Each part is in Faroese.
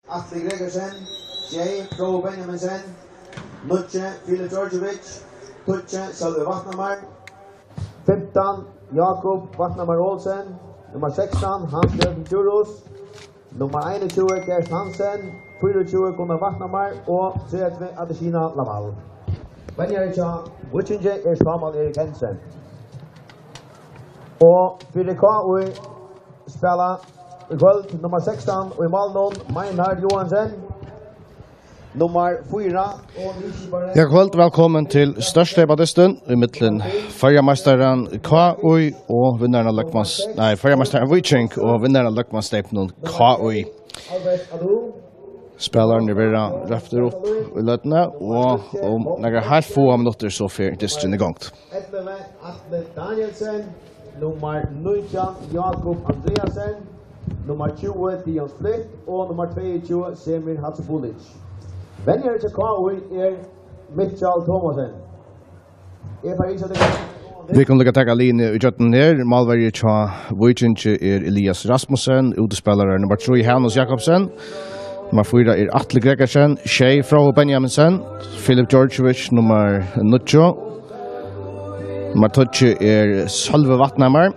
Atle Gregersen, Jay Pro Benjaminsen, Nutje Filip Georgievich, Tutje Sölve Vatnamar, 15 Jakob Vatnamar Olsen, nummer 16 Hans Jørgen Djurus, nummer 21 Gerst Hansen, 24 Gunnar Vatnamar og 30 Adesina Laval. Venjarica Witchinge Samuel Erik Hansen. Og fyrir KUI spela i kvöld nummer 16 og i Malmö Meinhard Johansen. Nummer 4 og Ja, kvöld, velkommen til største badisten i midtelen Färjemasteren KUI og vinneren av Färjemasteren Viking og vinneren av Løkmannsstepnen KUI. Spelaren vera rafter opp i løtene, og om några helt få minutter så fer distrin i gang. Atle Danielsen, nummer 19 Jakob Andreasen, nummer 20 Dion Split og nummer 22 Semir Hatsubulic. Venjer til KUI Mitchell Thomasen. Vi kan lukka taka linje i jøtten her. Malverje tja Viking Elias Rasmussen, utespelare nummer 3 Hannes Jakobsen. Nummer 4 Atle Gregersen, Shay Frau Benjaminsen, Filip Georgievich, nummer 9. Nummer 12 Sölve Vatnamar,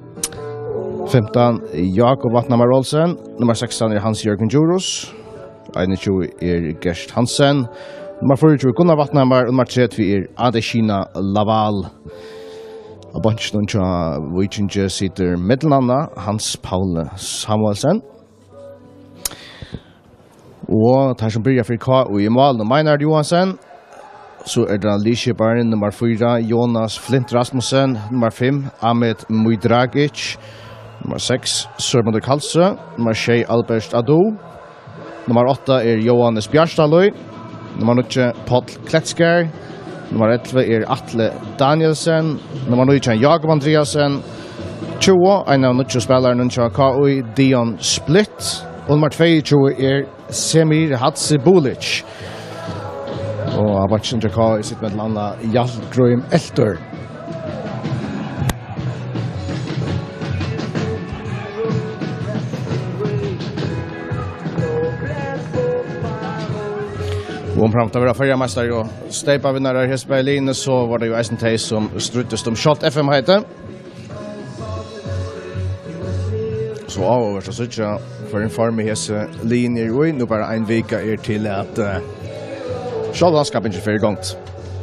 15 Jakob Vatnamar Olsen, nummer 16 Hans Jørgen Djurus, 21 Gerst Hansen, nummer 24 Gunnar Vatnamar, og nummer 30 Adesina Laval. Og bunchen tja Viking sitter middelnavna Hans Paul Samuelsen. Og tar som byrjar for KUI i mål, Meinhard Johansen. Så det Lichibaren, nummer 4, Jonas Flint Rasmussen, nummer 5, Ahmed Mujdragic, nummer 6, Sørmundur Kalsø, nummer 6, Albert Ado, nummer 8 Johannes Bjarstadløy, nummer 9, Paul Kletskær, nummer 11 Atle Danielsen, nummer 9, Jakob Andreasen, 20, en av 9 spelaren til KUI, Dion Split, og nummer 22 Semir Hatsubulic. Og Abachen Jakar sitter med landa Jalgrøym Eltor. Og om fram til å være Färjemester og steipa vinnere her i Berlin, så var det jo eisen teg som struttest om Shot FM heter. Så over så synes jeg for en form i hese linjer og nå bare en vika til at sjølvanskapen ikke fyrir gongt.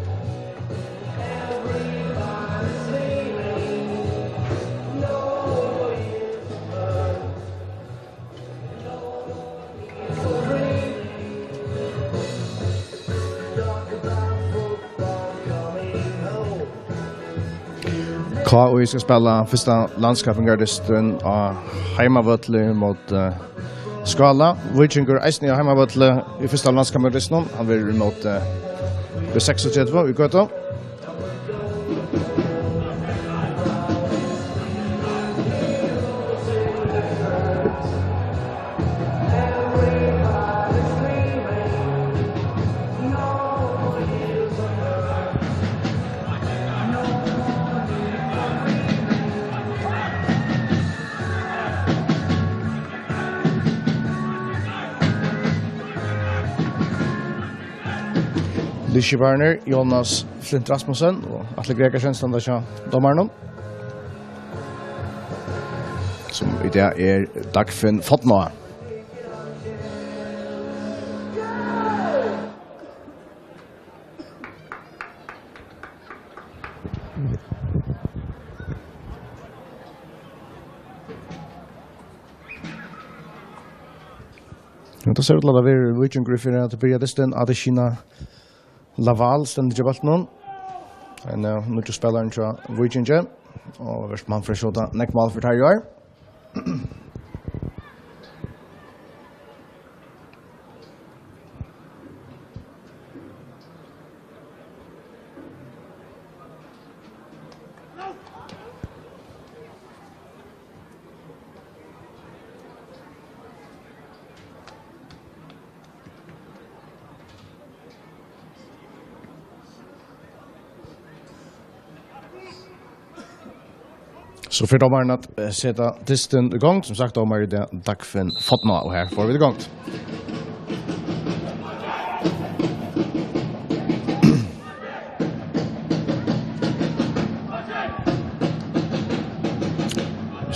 KUI skal spela første landskapen gardisten av heimavøtli mot Skala. Viking går eisen i heimavøtli i første landskapen gardisten. Han vil mot B36 i Gøta. Lichibaren, Jonas Flint Rasmussen og Atle Gregersen standa seg dommeren. Som i det Dagfinn Fotnoa. Da ser det ut at vi Viking Griffin at det blir desten Adesina Laval stendet i balten. En nødvendig spilleren til Viking, og verst man for å skjøte nekkmål for Terje. Så för dommaren att sätta disten i gång, som sagt domare det Dagfinn Fotnoa, och här får vi det igång.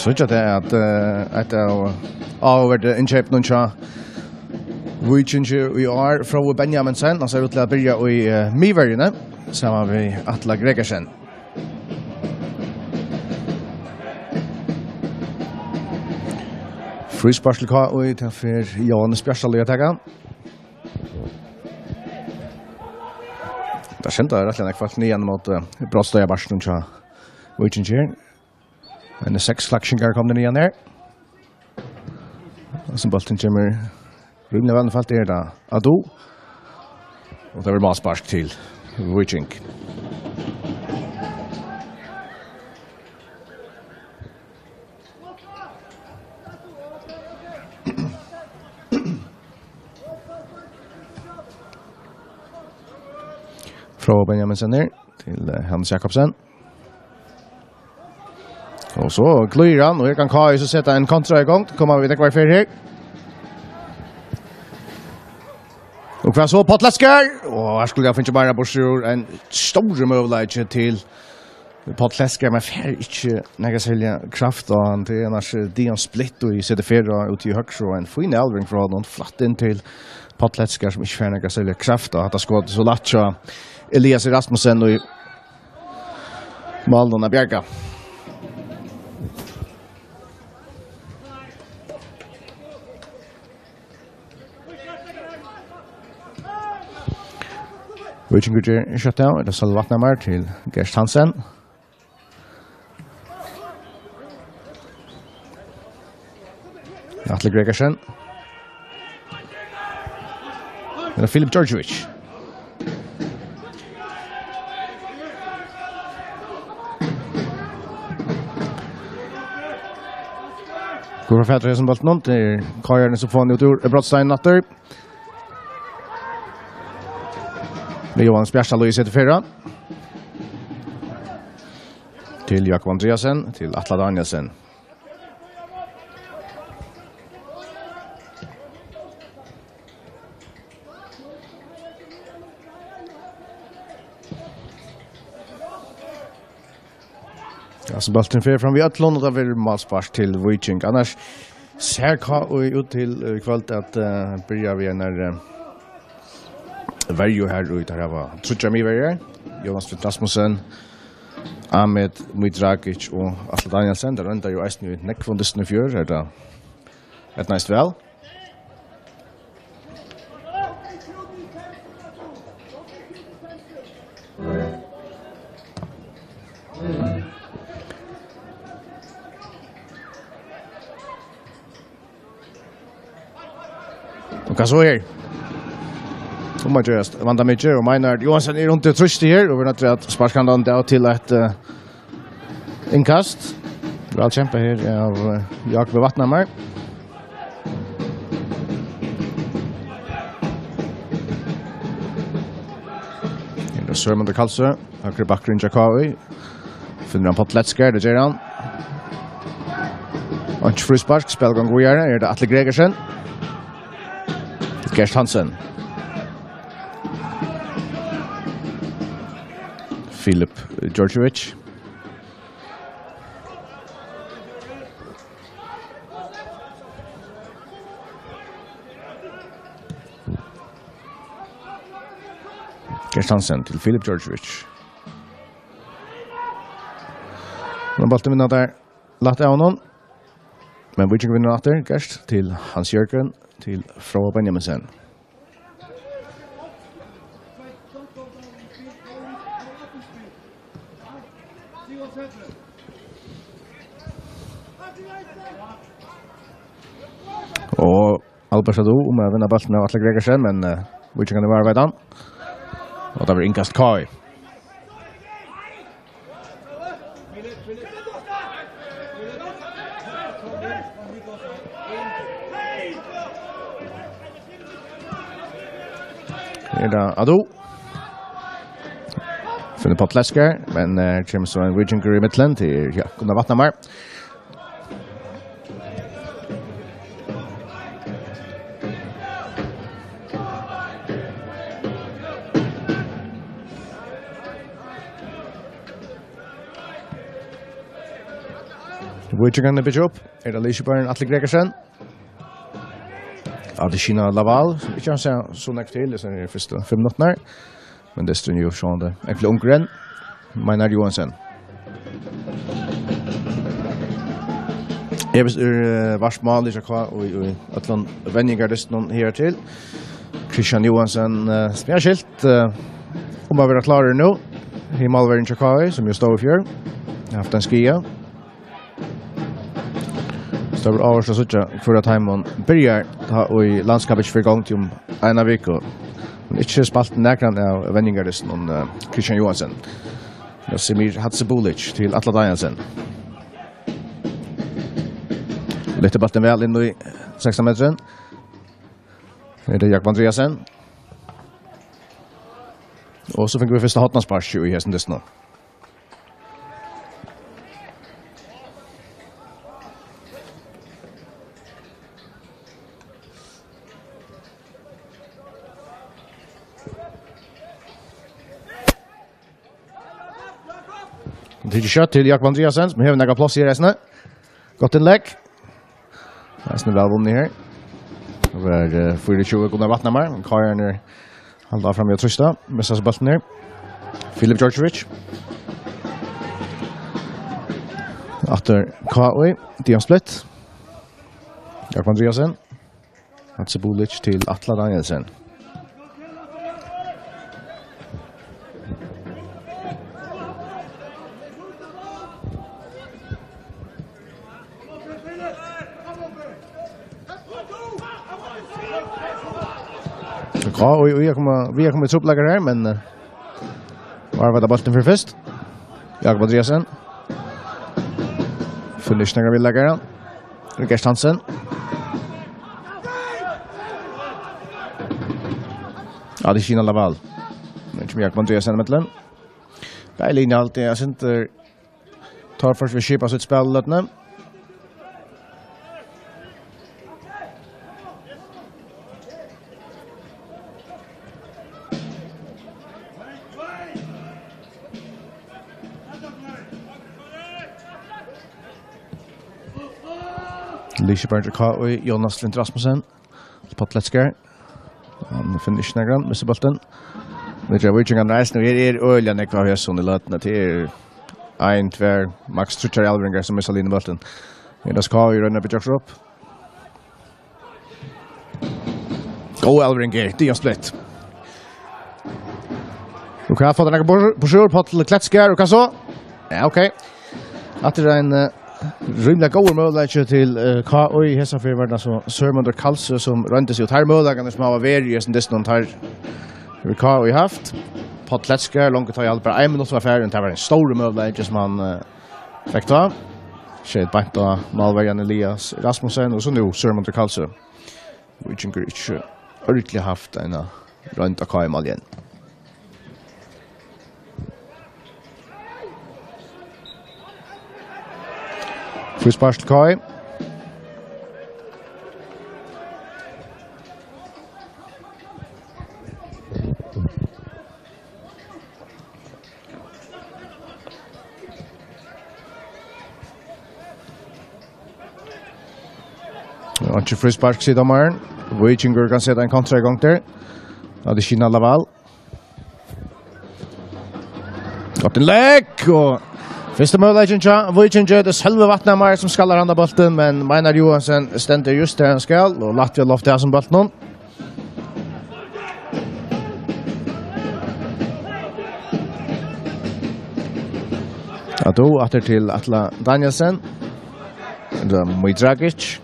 Så jag det att över det inköp någon cha vi are från Benjaminsen och så ut att börja i Miverjene så har vi Atla Gregersen. Frisparslika och det för Johannes Bjärsal i attacken. Det kände jag rätt kvart igen mot Brottstöja Barsten cha Wichinger. Men 6 klaxingar kom den igen där. Och så bollen kommer rymlig vannfalt är det Ado. Och det var bara spark till Wiching. Från Benjaminsen ner till Hans Jakobsen. Och så glyr han och jag kan Kai så sätta en kontra igång. Kommer vi kvar för här. Och kvar så Potlaskar. Och här skulle jag finna bara borsur en stor möjlighet till Potlaskar med fär inte några sälja kraft och han till annars Dion Split och i CD4 ut i högst och en fin elvring för honom flatt in till Potlaskar som inte fär några sälja kraft och att ha skått så latcha Elias Rasmussen och Maldona Bjerga. Wichinger shutdown, det skal vattna mer til Gerst Hansen. Atle Gregersen. Det er Filip Djordjevic. Går for fætre som bolten om til Kajerne som får han ut ur Brottstein natter. Det är Johannes Bjärsal i CD4. Till Jakob Andreasen, till Atla Danielsen. Alltså bollen för från vi Atlon och där vill målspark till Wiching. Annars ser kan ut till kvällt att börja vi när Varje här ut här var Trudja Miverjer, Jonas Rasmussen, Ahmed Mudragic och Asla Danielsen. Där ända ju äst nu näck från det fjör är det ett nice väl. Och så här. Man just vänta mycket och Maynard Johansson är runt det tröst här och vi har att sparkan den där till ett inkast. Bra kämpa här av Jakob Vattnamar. Det är Sörman de Kalsö, högre bakgrund Jakawi. Finner han Potletskar, det gör han. Och frispark, spelgång går gärna, är det Atle Gregersen. Gerst Hansen. Filip Djordjevic. Gerst Hansen till Filip Djordjevic. Men bollen vinner där. Lagt av honom. Men Wiching vinner åter. Gerst till Hans Jörgen till Frå Benjaminsen. Och Albert Ado om att vinna bollen av Atle Gregersen, men Wiching kan vara redan. Och det var inkast Kai. Det är Ado. Finner på Potlaskar, men kommer så en Wichinger i mitten till Gunnar Vattnamar. Witchingen bit upp. Det Lisbon Atle Gregersen. Adishina Laval. Ikke han ser så nok til i de første 5 minutter. Men det står jo sånn det. Egentlig ungren. Maynard Johansen. Jeg vil varsmål i Sjakva og Atlant Venningarlisten her til. Christian Johansen spesielt om å være klare nå. I Malveren Sjakva som jo står i fjør. Jeg har haft en skia. Så det var avhørst å sitte for at Heimon begynner og i landskapet for gang til en av uker. Men ikke spalt nærkant av Venningarlisten om Christian Johansen. Og Semir Hatsebulic til Atle Danielsen. Litt ballen vel inn i 16-meteren. Det Jakob Andreasen. Og så fikk vi første hotnaspars i hesten dess nå. Det er kjøtt til Jakob Andreasen, som hever nægget plass i reisene. Godt innlegg. Reisene vel vunnet her. Det var 24 Gunnar Vatnamar. Karen halda fram i å trysta. Missa seg ballen her. Filip Djordjevic. Atter K.O. Dion Splitt. Jakob Andreasen. Hatsebulic til Atle Danielsen. Ja, og vi har kommet tropplegger her, men var det ballen for først. Jakob Andreasen. Fullishninger vil legge her. Gerst Hansen. Adishina Laval. Det er ikke mye Jakob Andreasen med den. Det er linje alltid. Jeg synes det tar først vi kjøper sitt spill løtene. Lisha Berger K.O. Jonas Flint Rasmussen. Potletsker. Han finner ikke nærmere, misser bolten. Det er Virgin reisen, og øyelig nekva av høysen i løtene til 1-2, Max Trutcher Alvringer som misser linje bolten. Jonas K.O. rønner på Joshua opp. Go Alvringer, Dion Splitt. Ok, jeg har fått en ekka på sjur, Potletsker, og hva så? Ja, ok. Etter en rymlig gode mållegger til K.O. i Hesafyrverden, altså Sørmund og Kalsø, som rønte seg ut her målleggene som har vært i dessen tar K.O. i haft. Potletsker, langt tar i alt bare 1 minutt var ferdig, det var en stor mållegger som han fikk ta. Skjedd beint av Malverjan Elias Rasmussen, og så nå Sørmund og Kalsø. Vi har ikke ordentlig haft en rønt av K.O. igjen. Frispark til K.O. Ikke frispark siden Maren. Vikingur kan sette en kontra i gang der. Adishina Laval. Godt innlegg, og første målleggen til Vikingur, det er selve Vatnamar som skal randa bolten, men Maynard Johansen stender just der han skal, og Latvia lofter her som bolten. Ja, då atter til Atle Danielsen. Det er Mujdragic.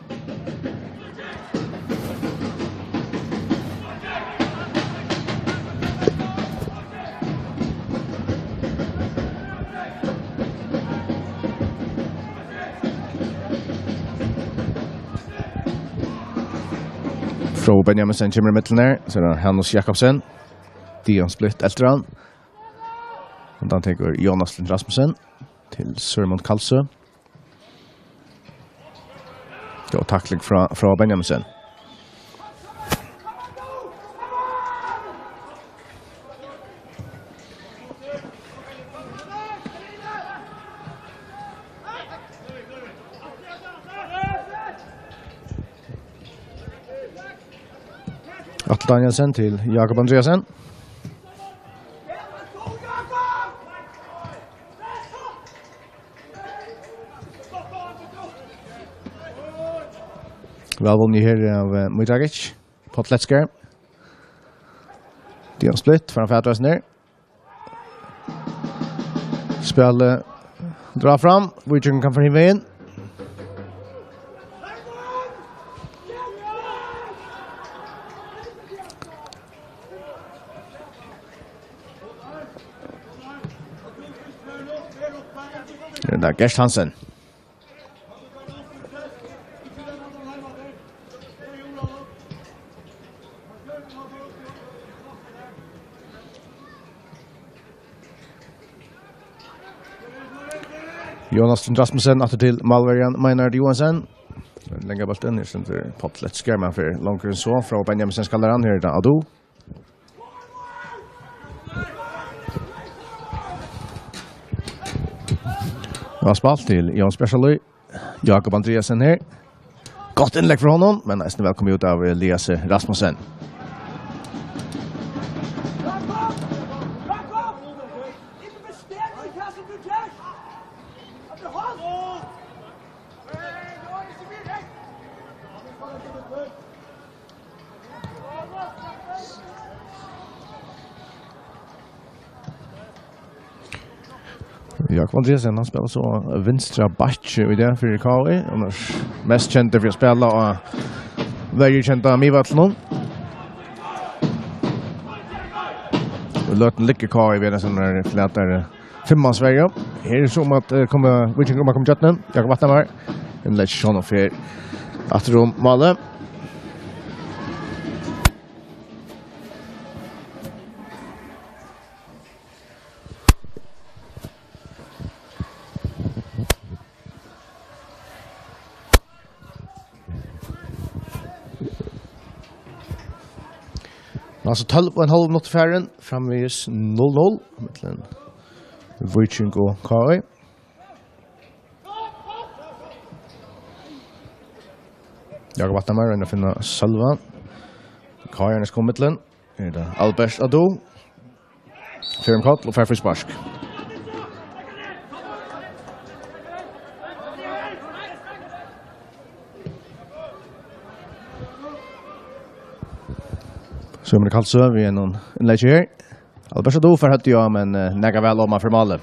Fra Benjaminsen kommer i midten her, så er det Hannes Jakobsen, Dion Splitt etter han. Og da tenker Jonas Lind Rasmussen til Sørmund Kalsø. Det var takling fra Benjaminsen. Atle Danielsen til Jakob Andreasen. Velvunnet her av Mudragic på Tletsker. Dion Split foran Færdrøsen her. Spillet drar fram. Viking kan forhive inn. Det er Gerst Hansen. Jonas Rasmussen atter til Malverian Meinard Johansen. Lenga bolten er sendt på Tletsker, men for langere enn så fra Benjaminsen skaller han her da Ado. Og har spalt til Jan Specialøy, Jakob Andreasen her. Godt innlegg for honom, men nesten velkommen ut av Elias Rasmussen. Jakob Andreasen, han spelar så vinstra back i det för KI. Han är mest känd för att spela och väldigt känd av Mivatlon. Och låten ligger KI vid en sån här flätar 5 Sverige. Här är som att Viking kommer Jötnen. Jakob Vatnamar. En lätt sjön och för att rum Malmö. Altså 12,5 minutter færren, framvis 0-0, mellom Viking og KI. Jakob Vatnamar er å finne Salva. KI er kommet til den. Er det Albert Ado. Fyrem Kott og Færfri Sparsk. Så är det kallt så vi är någon läge här. Albert då för hade jag men näga väl om man för Malmö.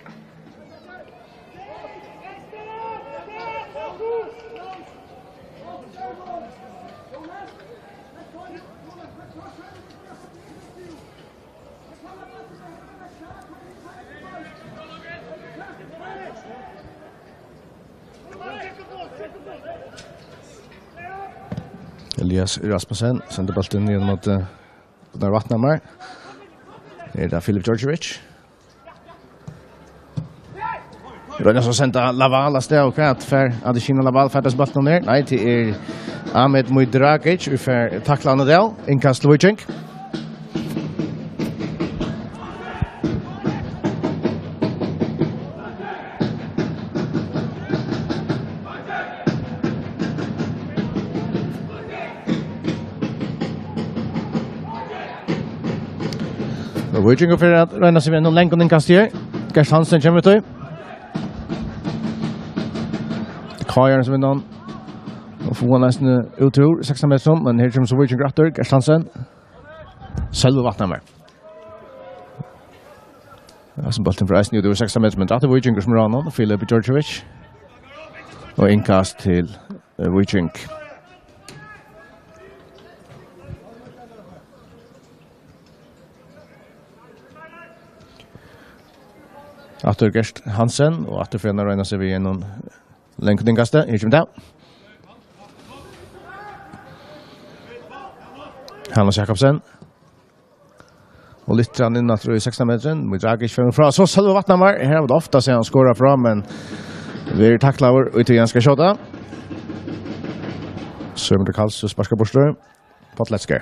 Elias Rasmussen sender bollen ner mot där Vatnamar. Det är Filip Georgievich. Rönnar så sända Laval där och kvart för Adesina Laval fattas bollen ner. Nej, det är Ahmed Mudragic för tacklarna där. Inkast Viking. Viking för att röna sig med någon länk och inkast här. Gerst Hansen kommer till. Kajan som är någon. Och får nästan utur 16 meter, men här kommer så Viking gratter. Gerst Hansen. Selve Vatnamar. Som bollen för Eisen utur 16 meter, men det är Viking som röna. Filip Georgievich. Och inkast till Viking. Atter Gerst Hansen og atter for å regne seg ved noen lenkningaste. Her kommer det. Hannes Jakobsen. Og litt inn i 16 meteren. Vi drar ikke frem fra. Så Selve Vatnamar. Her har vi det ofte siden han skåret fra, men vi er takklaver ut til Janska Kjota. Sømmer til Karls og sparsker bortstrøm. På Tletsker.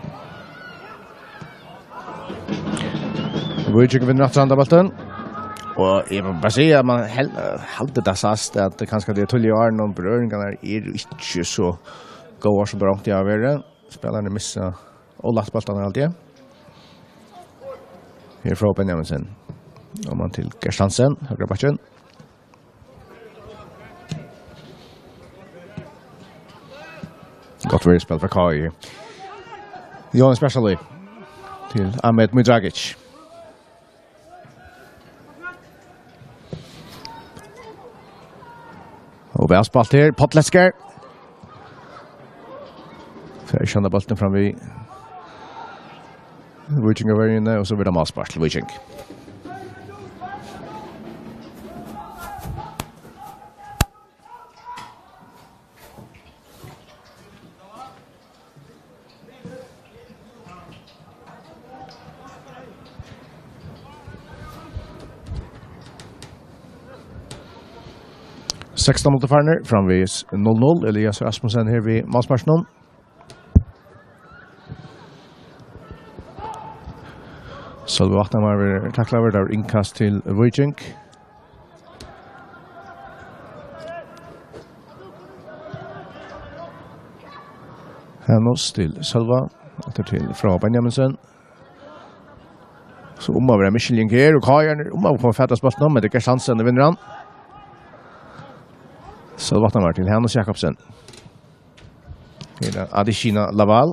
Viking vinner natt andra bollen. Og jeg må bare si at man heldig det sast at kanskje det tullig år noen berøringar ikke så gode som bra til å være. Spillerne misser og lagt baltene alltid. Her fra Benjaminsen. Og man til Gersthansen, høyre bakken. Godt vært spill fra Kai. Johan Speciali til Ahmed Mudragic. Og vi har spalt her, Potletsker. Fer kända bollen fram vid Viking över inne och så blir det målspark till Viking. Sexton mot Farner framvis 0-0. Elias Rasmussen här vid målsparken. Sölve Vatnamar tacklar över där inkast till Viking. Hennos till Sölva. Åter till fra Benjaminsen. Så över Michelin Gear och Kajan över kommer fätas bort nu, men det är chansen att vinna han. Sölve Vatnamar till Hennos Jakobsen. Till Adishina Laval.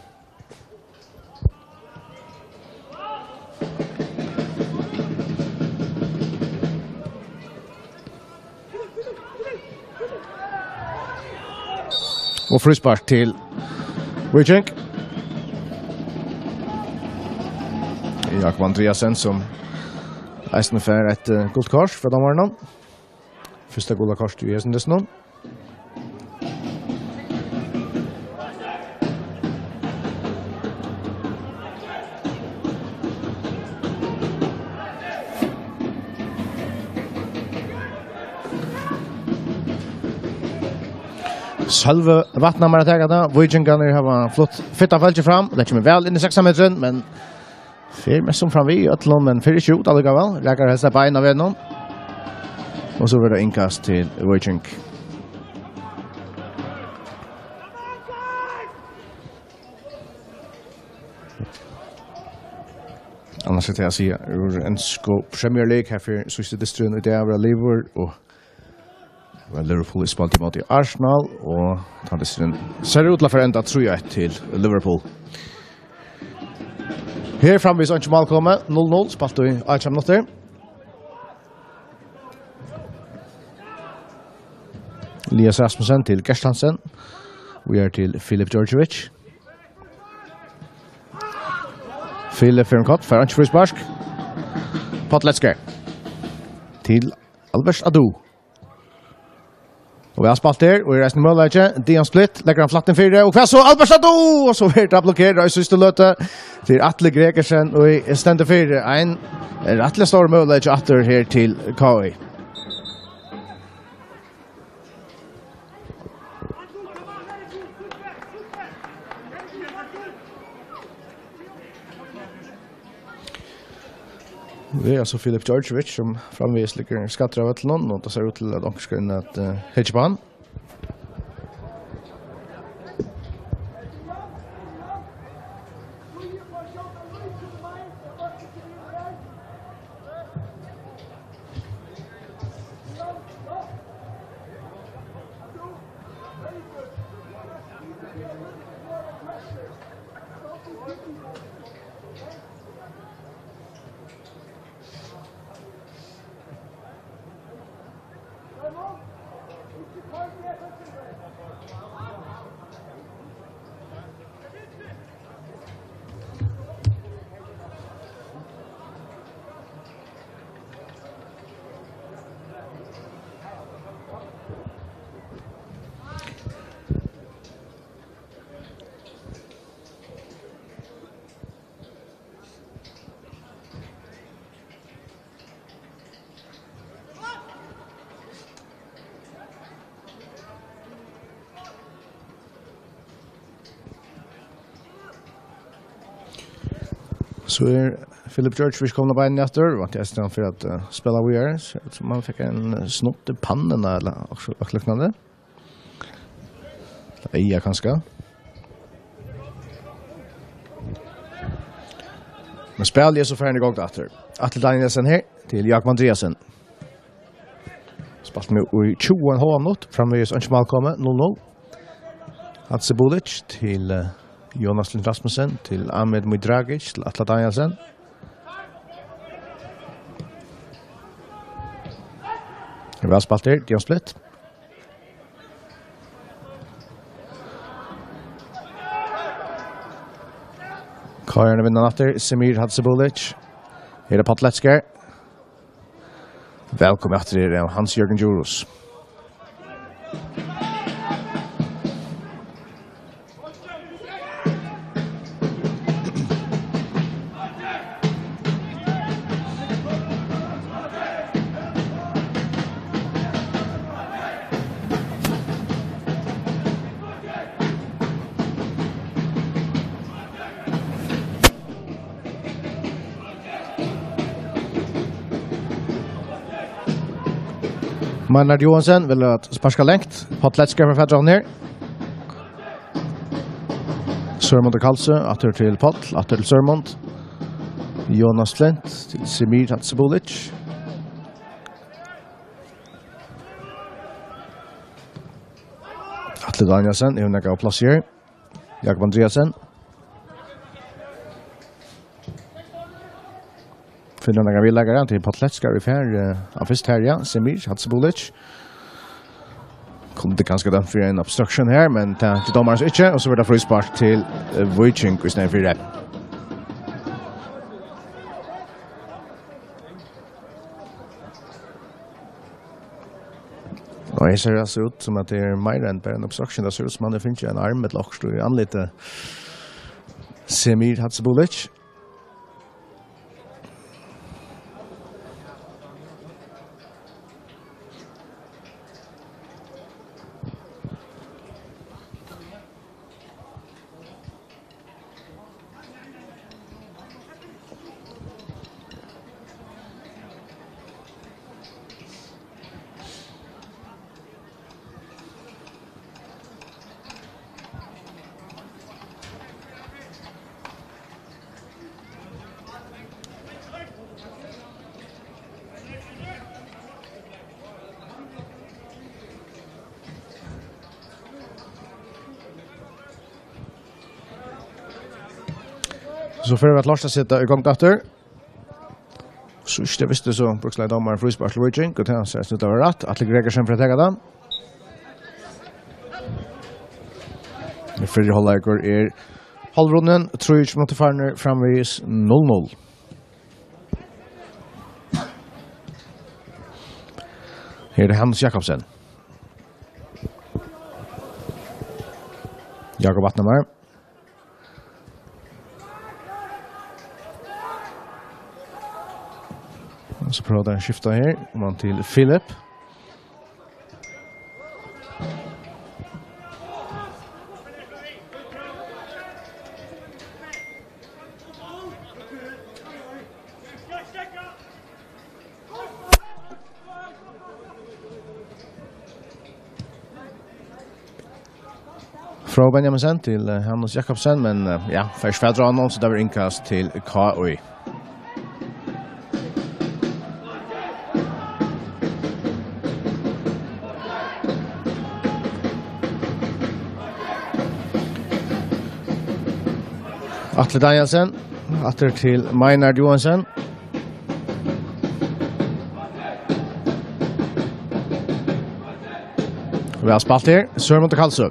Och frispark till Viking. Jakob Andreasen som eisen för ett gult kors för domarna. Första gula kors till Jesen dessutom. Sölve Vatnamar att äga det. Viking kan ha flott fitta fältet fram. Det kommer väl in i 6 metern, men fyr med som fram vid Ötlund, men fyr ikke ut allikevel. Räkar hälsa på en av en. Och så blir det inkast till Viking. Annars ska jag säga en Premier League här för sista distrikten i det av Liverpool och Liverpool spalt mot Arsenal och tanten ser ut att förändra tror jag till Liverpool. Här framvis inte mål kommer 0-0 spalt i Arsenal noter. Elias Rasmussen till Gersthansen. Vi är till Filip Djordjevic. Filip Fernkott för Anche Frispark. Potletsker till Albert Adu. Och vi har spalt här och i resten av målet Dion Split lägger han flatten för det och kvar så Albert Adu och så blir det blockerat i sista löte till Atle Gregersen och i ständer för en rättligt stor målet åter här till KI. Det är alltså Filip Djordjevic som framvis ligger skattrar till någon och det ser ut till att de ska in att hedge på han. Så Philip George vi kommer på en efter och jag stannar för att spela vidare så man fick en snott i pannen eller också liknande. Ja, kanske. Men spel är så färdig gång efter. Atle Danielsen här till Jakob Andreasen. Spalt med i 20,5 minuter framvis Ansmal kommer 0-0. Hatse Bulic till Jonas Lind Rasmussen till Ahmed Mudragic till Atle Danielsen. Det var spalt där, Dion Split. Kajarna vinner natter, Semir Hadzibulic. Här är Patletskar. Välkommen efter er, Hans-Jörgen Djurus. Maynard Johansen vill att sparska längt. Patletskar för fädran ner. Sörmond och Karlsö, åter till Patl, åter till Sörmond. Jonas Flint till Semir Hadzibulic. Atle Danielsen, är hon av plats här. Jakob Andreasen. Finner några villäggare till Patletskar i färg av först här, ja. Semir Hadzibulic. Kunde ganska dömt för en obstruction här, men till domarens inte. Och så var det frispark till Wojcink istället för det. Och det ser alltså ut som att det är mer än bara en obstruction. Det ser ut som att det finns en arm med lockst i anlite Semir Hadzibulic. Så för att Lars sätta igång efter. Så inte visste så bruksleid domaren frispark till Wojcink och han ser snutt över rätt. Atle Gregersen för att ta den. Det förra hållet är halvrunden. Trojic mot Farner framvis 0-0. Här är Hans Jakobsen. Jakob Attnemar. Så prøver han skifta her. Man til Philip. Fra Benjaminsen til Hannes Jakobsen, men ja, først fædre han så det var innkast til KOI. Atle Danielsen, atter til Maynard Johansen. Vi har spalt her, Sørmond og Karlsø.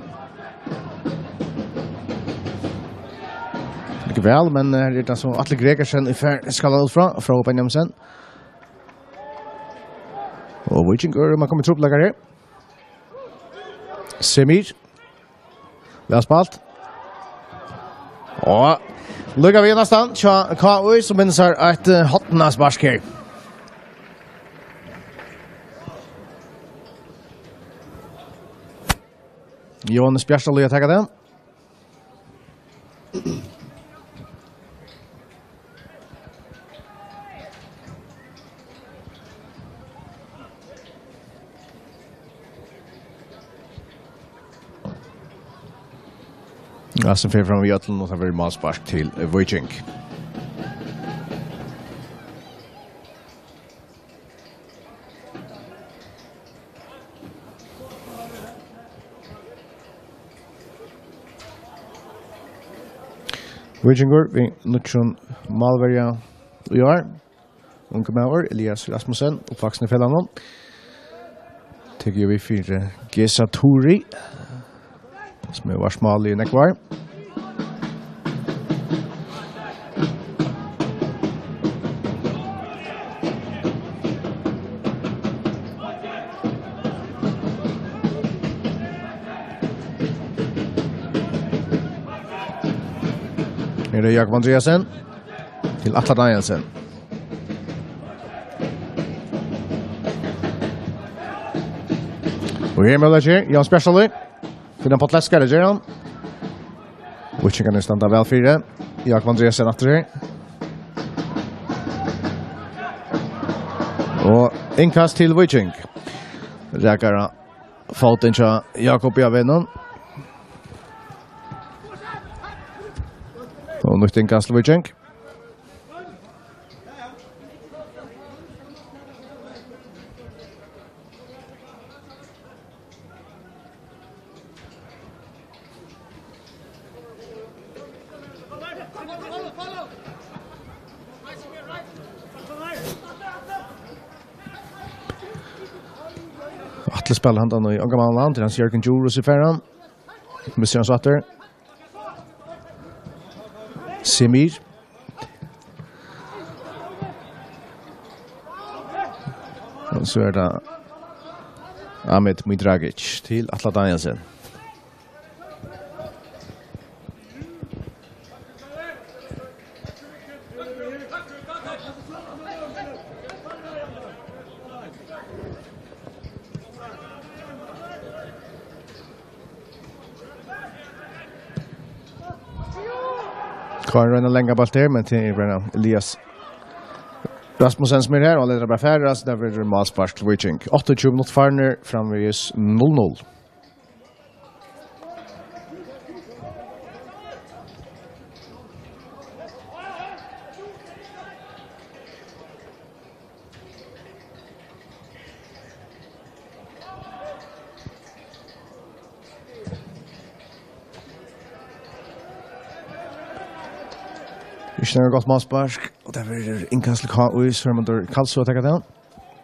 Ikke vel, men her er det så Atle Gregersen i skala ut fra Benjaminsen. Og Wojcink, man kommer tropplegger her. Semir. Vi har spalt. Og lykker vi nesten til KOI som minnes et hottenasbarsk her. Johannes Bjærsdal vil ta den. Rassen fer fram i Götlen och tar väl målspark till Viking. Vikingur, vi nutjon Malverja i år. Unge Mauer, Elias Rasmussen, oppvaksen i Fellanon. Tycker vi för Gesa Tori, som var smal i Nekvar. Här är Jakob Andreasen till Atle Danielsen. Och här med det Jan Specially. För den potläskar det gör han. Viking kan stanna väl för det. Jakob Andreasen efter det. Och inkast till Viking. Räkar foten till Jakob i avvännen. Och nytt inkast till Viking. Atle spelar han då i Ångermanland till hans Jörgen Djurus i färran. Mission Satter. Semir. Och så är det Ahmed Midragic till Atle Danielsen. Karin länga bort där, men till Elias Rasmussen som är här och leder bara färras, där blir det målspark till Viking. 28 minuter farner, framvis 0-0. Ikke noe godt målspark, og det blir innkast til K.U. så man dør Karlsø å takke den.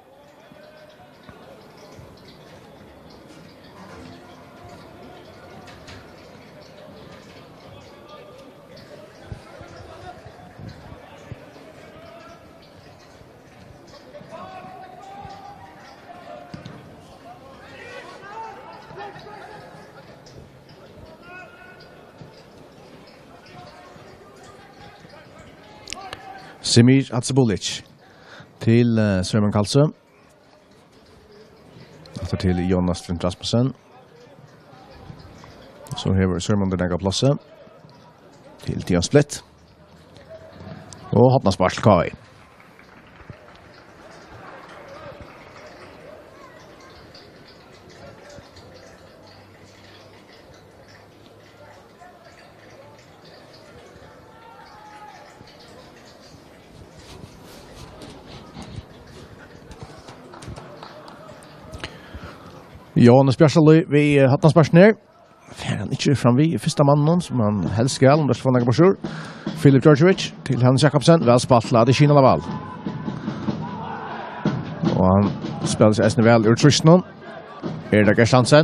Semir Atsebulic till Sörman Karlsø. Efter till Jonas Flint Rasmussen. Så hever Sörman den ega plasse till Tian Splitt. Och Hotnarspark til KI. Jonas Bjärsali vi Hattnarspark ner. Han inte fram vi första mannen som han helst ska om det får några bort. Filip Georgievich till Hans Jakobsen. Väl spaltla det Kina Laval. Och han spelar sig ästna väl ur Tristnon. Det Gerstandsen.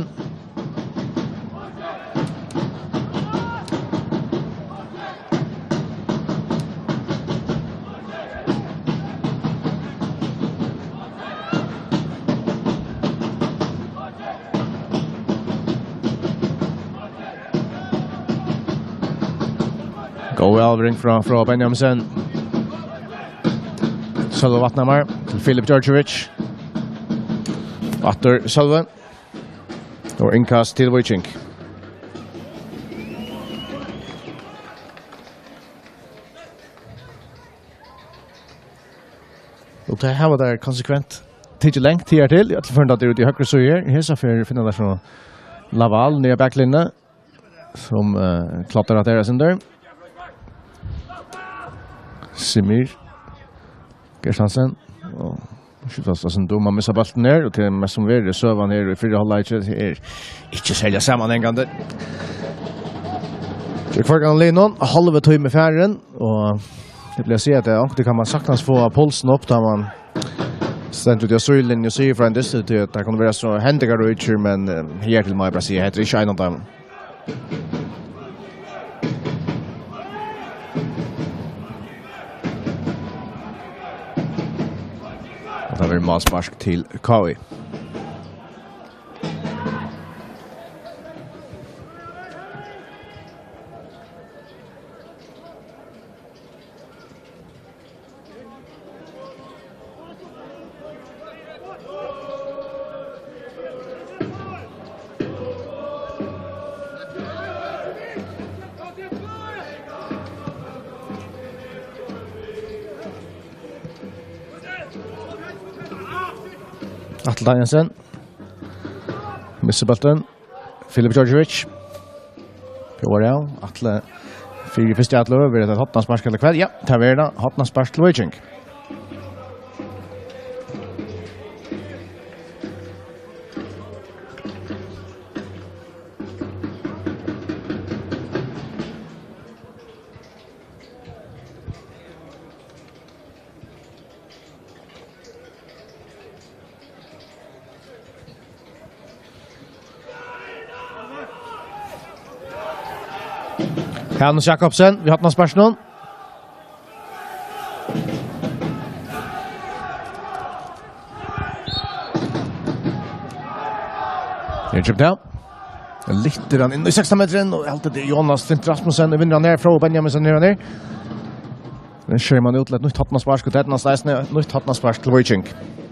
Go Elvering från Benjaminsen. Sölve Vatnamar till Filip Georgievich. Atter Sölve. Och inkast till Viking. Och det här var där konsekvent. Tidje längt här till. Jag tillförde att det är ute i högre söjer. Här så för finna där från Laval nya backlinje. som klatrar att deras under. Simir Gersansen och skjutas sen då man missar bollen ner och till mest som är sövan ner i fyra halvlek är inte sälja sammanhängande. Jag får kan Lennon halva timme färren och det blir se att det kan man saktans få pulsen upp där man ständer ut i syllen och ser från det så att det kan vara så händiga rutcher men här till mig Brasil heter det inte någon. Det var målspark till KV. Atle Danielsen. Missar bollen. Filip Georgievich. Pjorel. Atle. Fyra första Atle över det Hotnanspark eller kväll. Ja, tar vi det. Hotnanspark till Wojcik. Hannes Jakobsen, vi har hatt spørsmål. Det er kjøpt her. Litt inn i 16 meteren, og alt det er Jonas Flint Rasmussen, og vinner han ned fra Benjaminsen ned. Den kjører man ut til et nytt hattnarspark, og det er et nytt hattnarspark til Wojcik.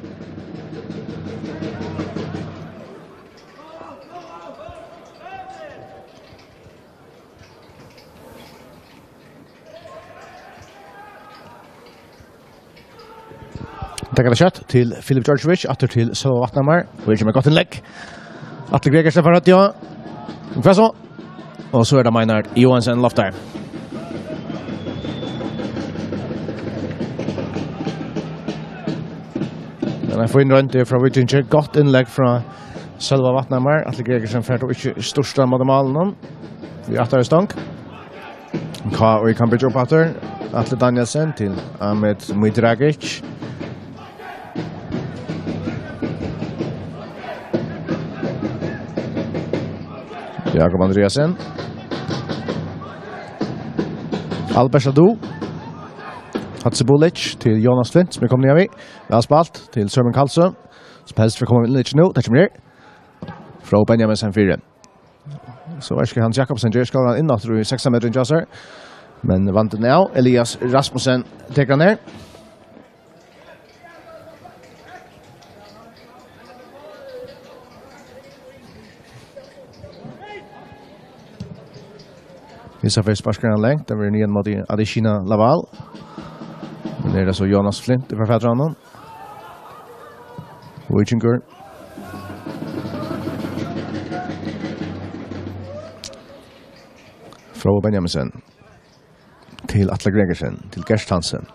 Tackar det kött till Filip Georgievich, åter till Sölva Vatnamar. Och det med gott inlägg. Atle Gregersen för att ja. Ungefär så. Och så är det Maynard Johansson loftar. Men jag får in runt det från Wojcik. Gott inlägg från Sölva Vatnamar. Atle Gregersen för att inte största malen. Vi åter i stånk. Och vi kan bygga upp åter. Atle Danielsen till Ahmed Mudragic. Jakob Andreasen. Albert Sadou. Hatsebulic till Jonas Flint som kommer ner vi. Välspalt till Sörmen Karlsö. Som helst för komma in lite nu. Tack så mycket. Från Benjamin sen 4. Så är Hans Jakobsen gör skalan in tror jag 6 meter jasser. Men vant nu Elias Rasmussen tar ner. Vissa för sparkarna längt, det var en mot Adeshina Laval. Men det är så Jonas Flint i författaren. Wojcik. Från Benjaminsen till Atle Gregersen, till Gerst Hansen.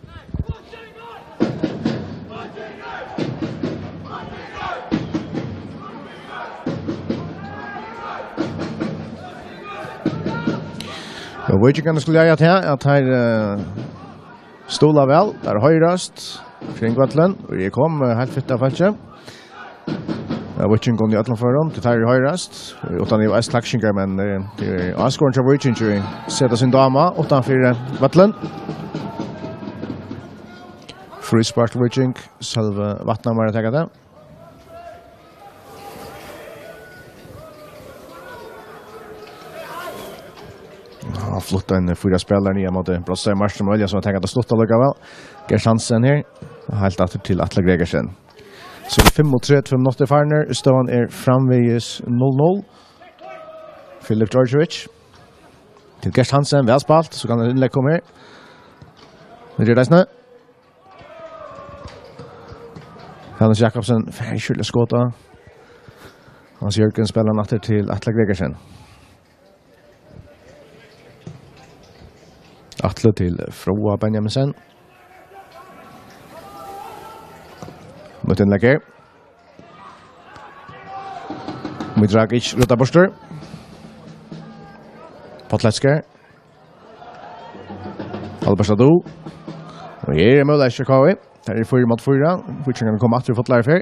Wojcik kan skulle jag att här stola väl där höjrast kring vattlen och det kom helt fitt av fallet. Wojcik kom i alla förrum till här höjrast utan det var slagshingar men det är Oscar och Wojcik sätter sin dama utanför vattlen. Free spark Wojcik själva Vatnamar attackar det. Flott en fyra spelare i mot Brossa i matchen med Olja som har tänkt att slutta lika väl. Gersansen här. Helt åter till Atle Gregersen. Så 5-3, 5 minuter farner. Ståan är framväges 0-0. Filip Georgievich. Till Gersansen, välspalt. Så kan det inlägg komma här. Det är det snö. Hannes Jakobsen, färgskyldig skåta. Hans Jörgen spelar natter till Atle Gregersen. Atle til Froa Benjaminsen. Mot innlegger. Mudragic rutta borster. Potletsker. Alberstado. Og her målet Chicago. Der 4 mot 4. Which kan komme efter fotlar för.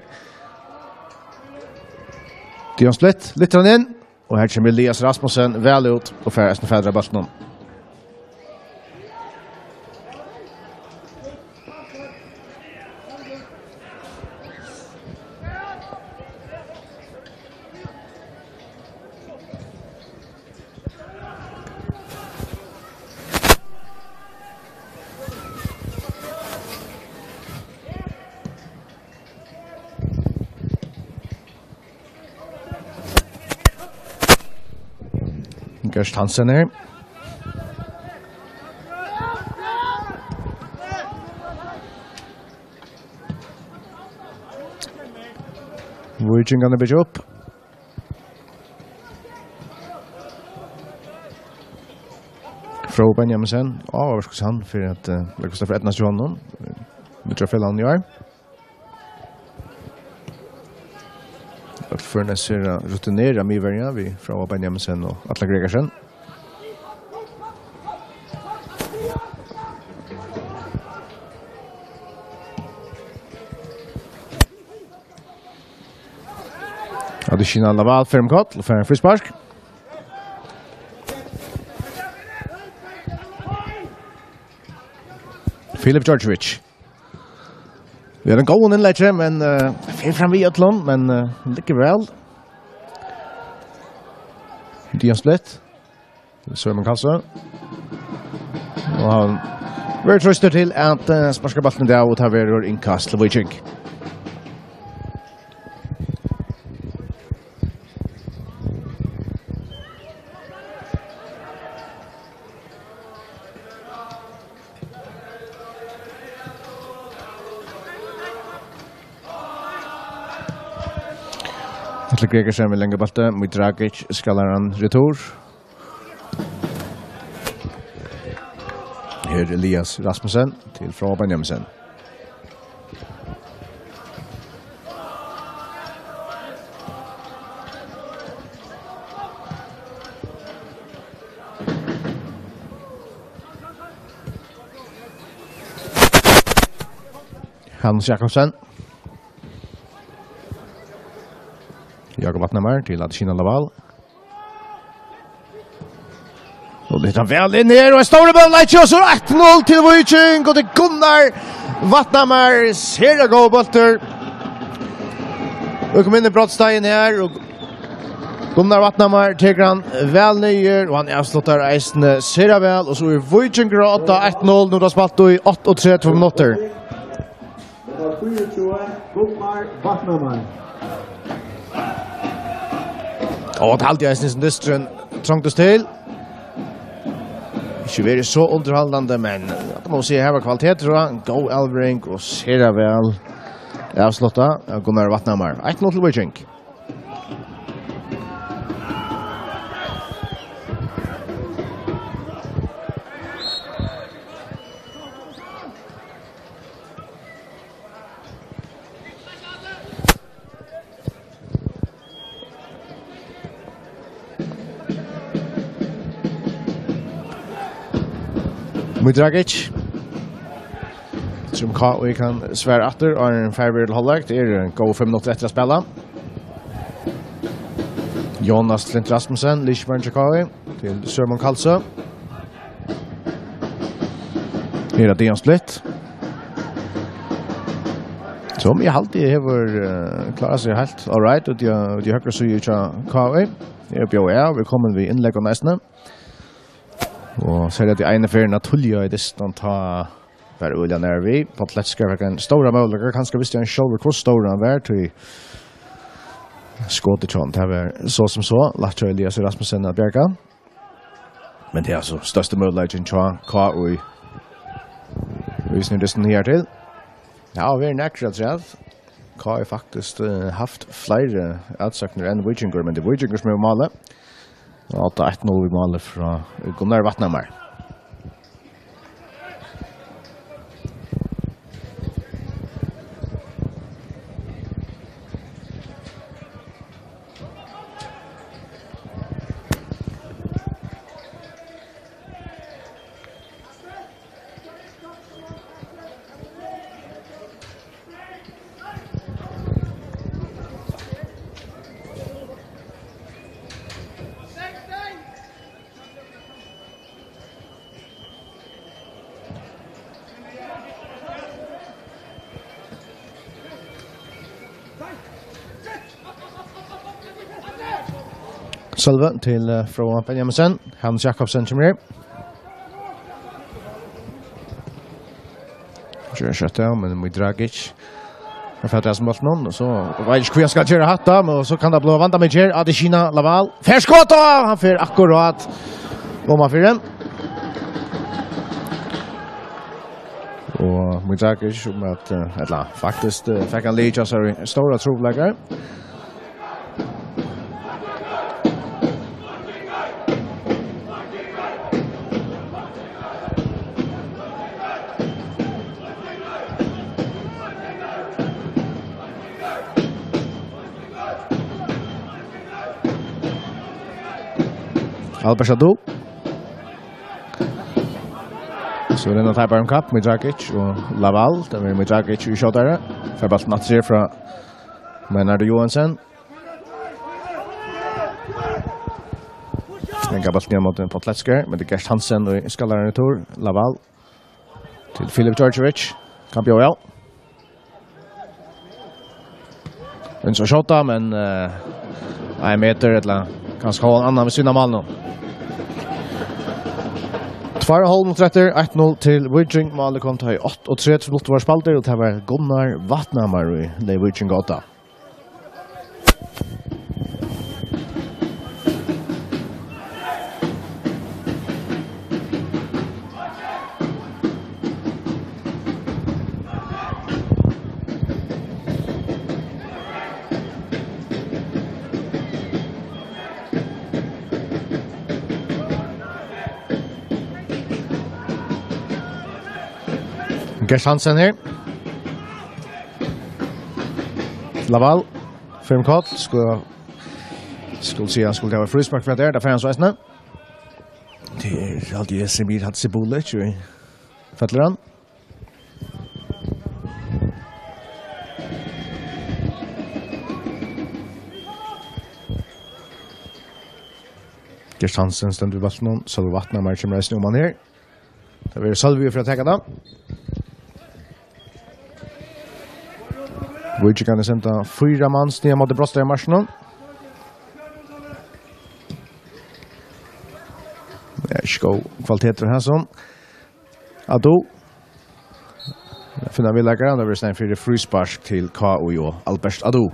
Dion Split litt inn. Og her kommer Elias Rasmussen vel ut og færresten fædre basten. Gerst Hansen her. Virgin gonna be up. Fro Benjaminsen. Vad ska han för att lägga sig för ett nationen. Vi tror fel han gör. För när ser rutinera mig värja vi från Benjaminsen och Atle Gregersen. Additional Laval för en kott och för en frispark. Filip Georgievich. Vi har en god innlegger, men fel fram vid Ötlund, men ligger väl. Dion Split. Søren Kalsø. Og han vil trøste til at sparsker ballen der og tar verror innkast til Vujcik. Atle Gregersen vil lenge balte, Mudragic skaller han retur. Her Elias Rasmussen til Froa Benjaminsen. Hans Jakobsen. Jakob Vatnamar til Adesina Laval. Og det vel inn her, og en store bøll, og så 1-0 til Vujcik, og det Gunnar Vatnamar, ser det gå bølter. Og kom inn i brottstein her, og Gunnar Vatnamar teker han vel nyer, og han avslutter eisene, ser det vel, og så Vujcik gråta 1-0, nå da spalt du i 8-3 minutter. Det var 24, Gunnar Vatnamar. Og det halte jeg som distren trangtes til. Ikke være så underholdende, men det må si her var kvalitet, tror jeg. God elvering og ser det vel. Avsluttet av Gunnar Vatnamar. 1-0 til Vujcik. Mudragic. Som vi kan svære etter, og en færre holdlagt. Det en god 5 minutter etter å spille. Jonas Flint Rasmussen, Lichburn Chakawi, til Søren Kalsø. Her Dion Split. Som jeg alltid har klaret seg helt all right, og de høyre syge Chakawi. Her bjør jeg, velkommen ved innlegg og næstene. Og så det ene ferien at Tullia i distan ta bare Ulja nær vi. Potletsker fikk en stora mållegger. Kanskje visste jeg en sjolver hvor stor han var til skåte tjån. Det var så som så. Lattja Elias Rasmussen av Bjerga. Men det altså største målleggen tjån. Hva og vi snur distan her til. Ja, vi nekkert rett. Hva faktisk haft flere utsøkner enn Vujcik, men det Vujcik som malet. Og 8-1-0 i målet fra Gunnar Vatnamar. Salve till från Benjaminsen. Hans Jakobsen kommer här. Kör skjuta men med Dragic. Jag fattar som bara någon så vet inte hur jag ska göra hatta men så kan det bli vänta med här Adesina Laval. Färskott han för akkurat. Bomma för den. Och med Dragic som att eller faktiskt fick han lite så stora trobläggar. Albert Shadou. Så den har tappat en kapp med Dragic och Laval. Det är med Dragic i skjutare. För bara natser från Menardo Johansson. Den går bara ner mot en Potletsker. Men det är Gerst Hansen och skallaren i tur. Laval. Till Filip Djordjevic. Kamp jag ja. Den så skjuta men en meter eller kanske ha en annan vid sina mål nu. 2,5 1-0 till Virgin. Målet kom till 8-3 till Blått var spalter och det var Gunnar Vattnamar i det Virgin gata. Gerst Hansen här. Laval. Firmkott. Skulle se han skulle ha frispark för där. Där fanns han så det är alltid Semir Hatsibulic i Fettleran. Gerst Hansen ständer vid vattnet. Så vattnar man kommer resten om man här. Det blir Salvi för att täcka det. Virgin kan sända 4 mans ner mot Brostad i marschen. Det är skå kvaliteter här som. Ado. Finna vi lägger det blir sen för det frispark till KOJ Albert Ado.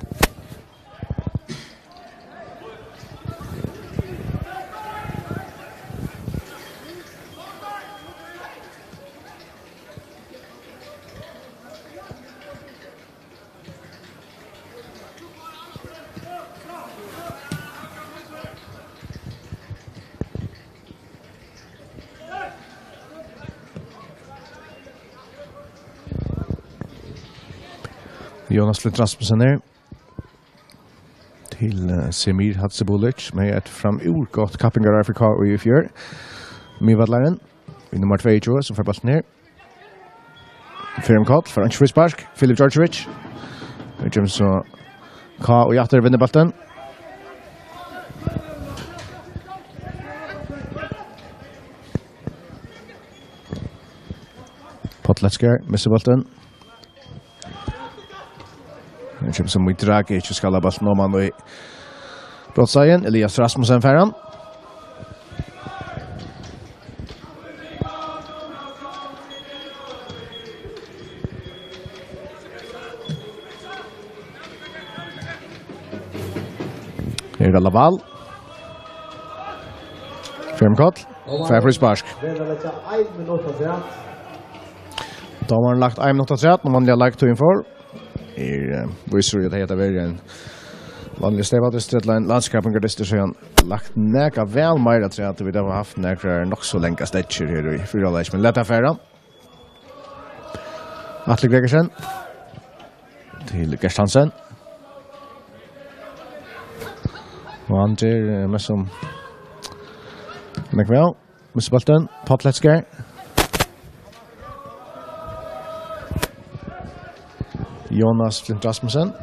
Jonas Flint Rasmussen här till Semir Hatsibulic med ett framurgott kappingar för KOJ i fjör. Mivadlaren i nummer 22 som får bollen ner. Firmkott för en frispark. Filip Djordjevic. Det kommer så KOJ åter vinner bollen. Potletsker missar bollen. Det kommer som mycket drag inte ska la bollen om man i brottsagen. Elias Rasmussen färran. Här är Laval. Firmkott. Färfrispark. Då har man lagt 1 minut att sätta. Man har lagt 2 inför. Visar ju att det heter en vanlig stävadesträttline landskapengardester så han lagt näka väl mer att säga att vi har haft näkra nog så länge stätcher här i fyra men lätt affären. Atle Gregersen till Gerst Hansen. Och han ger med som McVell, Mr. Bolton, Potletsker. Jonas Flint Rasmussen.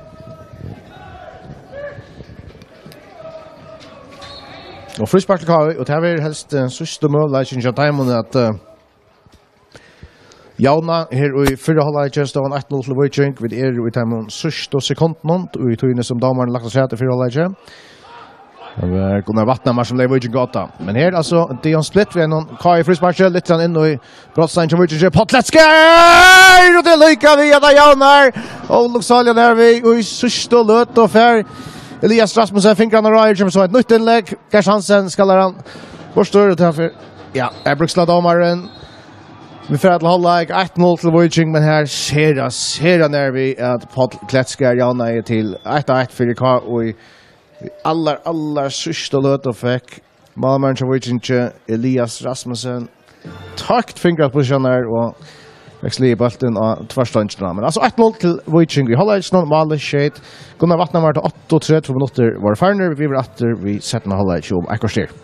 Och frispark till KOJ och det här är helst sista mål i sin time att Jauna her i fyrre halvleik stående 1-0 til Viking. Vi i timen sørste sekunden og i togene som damerne lagt seg til fyrre halvleik. Det var Gunnar Vattnamar som lever Viking gata. Men her altså, Dion Split ved noen Kai Frisparkjell, litt inn i brottstein som Viking. Potletsker! Og det lykker vi at Jaunar. Og Luxalia der vi i sørste løt og fer. Elias Rasmussen, fingrene røyer, kommer så et nytt innlegg. Gers Hansen skaller han. Forstår det her. Ja, Bruksla domaren. Vi får til halvleik 1-0 til Viking, men her ser han vi at Potletsker Jaunar til 1-1 for K og i allar sørste løt og fikk Malmøren til Viking Elias Rasmussen takt fingret på kjenner og vekslig i bølten av tverståndsene. Men altså 1-0 til Viking. Vi holder ikke noen maler skjeit. Gunnar Vattnamar til 8-3 minutter var ferner. Vi vil etter vi setter med holder ikke om ekkorstyr.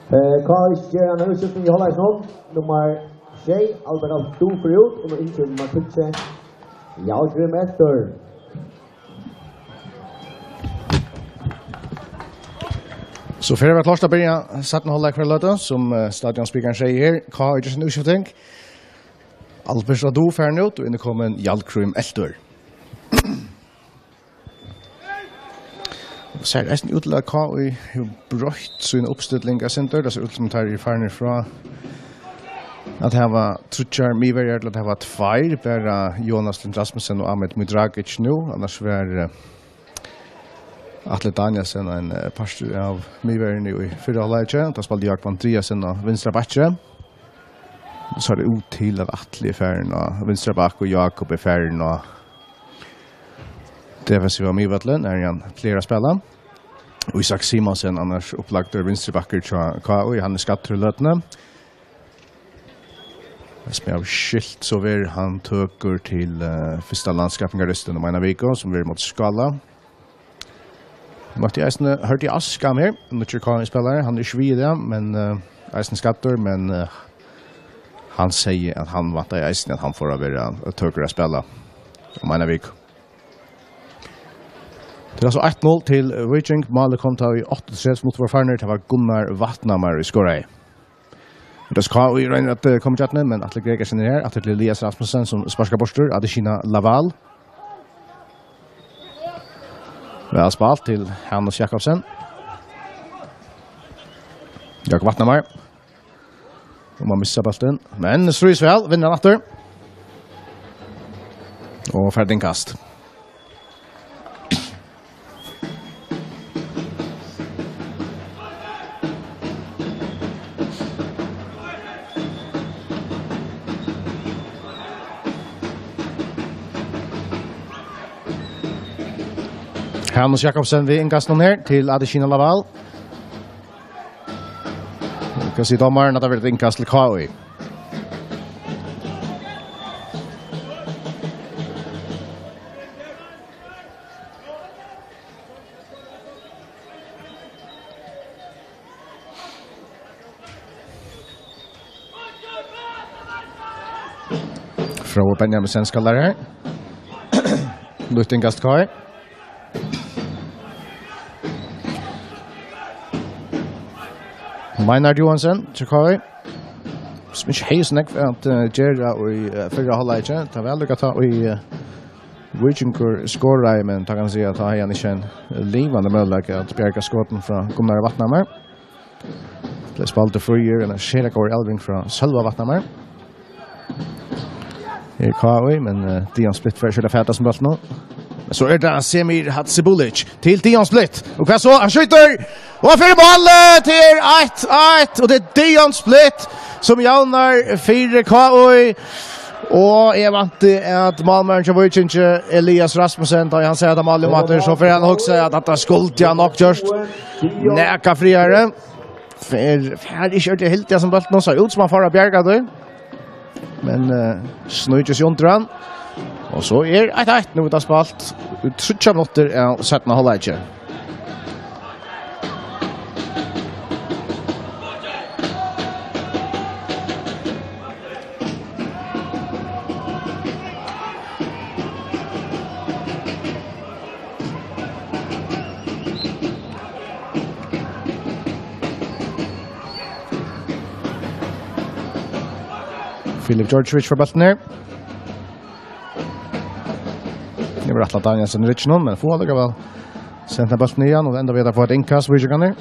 Karish Geran Hussein i halvleis nå. Nummer 6, Albert Alto for ut. Og nå inntil nummer 12, Jalgrim etter. Så för att klart att börja sätta hålla kvar lite som stadionspelaren säger här. Hva är det som utskjutning? Albert Rado färden ut och inne kommer en Jalgrim Eltor. Så är det utlag hva i brøtt sin uppställning av center. Det ser ut som tar i färden från att det var trutchar miverjar till att det var tvär. Bara Jonas Lind Rasmussen och Ahmed Mudragic nu. Annars var Atle Danielsen en pastor av miverjen i förra halvlek. Då spelade Jakob Andreasen och vänstra backen. Så är det ut till att Atle i färden och vänstra back och Jakob i färden och defensiva miverjen är igen flera spelare. Och Isak Simonsen annars upplagt av vänstra backer till KI. Han är skattrulötna. Som jag har skilt så vill han töker till första landskapningarresten av mina veckor som vill mot Skala. Matti Eisen hørte i Askam her, Nutcher Karin-spillere, han svide, men Eisen skatter, men han sier at han vant i Eisen, at han får være tøkere å spille om en vik. Det altså 1-0 til Viking, Malet kom til i 8-3 mot vår farner, det var Gunnar Vatnamar i Skårei. Det skal vi regner at komme til men Atle Gregersen her, Atle Elias Rasmussen som sparsker borster, Adesina Laval. Väl spalt till Hannes Jakobsen. Jakob Vatnamar. Och man missar bollen. Men Struis väl vinner åter. Och färdig kast. Hannes Jakobsen vid inkastningen här till Adesina Laval. Vi kan se domaren att det har varit inkast till KI. Från Benjamin ska lära här. Lutt inkast KI. Maynard Johansson, Tjekari. Som ikke heier snakk for at Gerra i fyrre halvleik. Det er veldig å ta i Vikingur skåret, men da kan jeg si at han ikke en livende mulighet at bjerke skåten fra Gunnar Vatnamar. Det spalt til frier, en Kjerakår Elving fra Sølva Vatnamar. Her KI, men Dion Splitt for kjøle fæta som bøtt nå. Så är det Semir Hatsibulic till Dion Splitt. Och vad så? Han skjuter! Och för mål till 1-1. Och det är Dion Splitt som jaunar 4 KI. Och jag vant att Malmö och Viking Elias Rasmussen då han säger att Malmö matter så för han också att det skuld jag nog just näka friare. För är inte helt det som bollen så ut som man får bjärga då. Men snöjdes Jontran. Och så är 1-1 nu utav spalt. 30 minuter är 17 halvlek. Filip Georgievich för bollen här. Det var Atle Danielsen rich någon, men får det väl sända bollen igen och ändå vet på ett inkast vid Viking.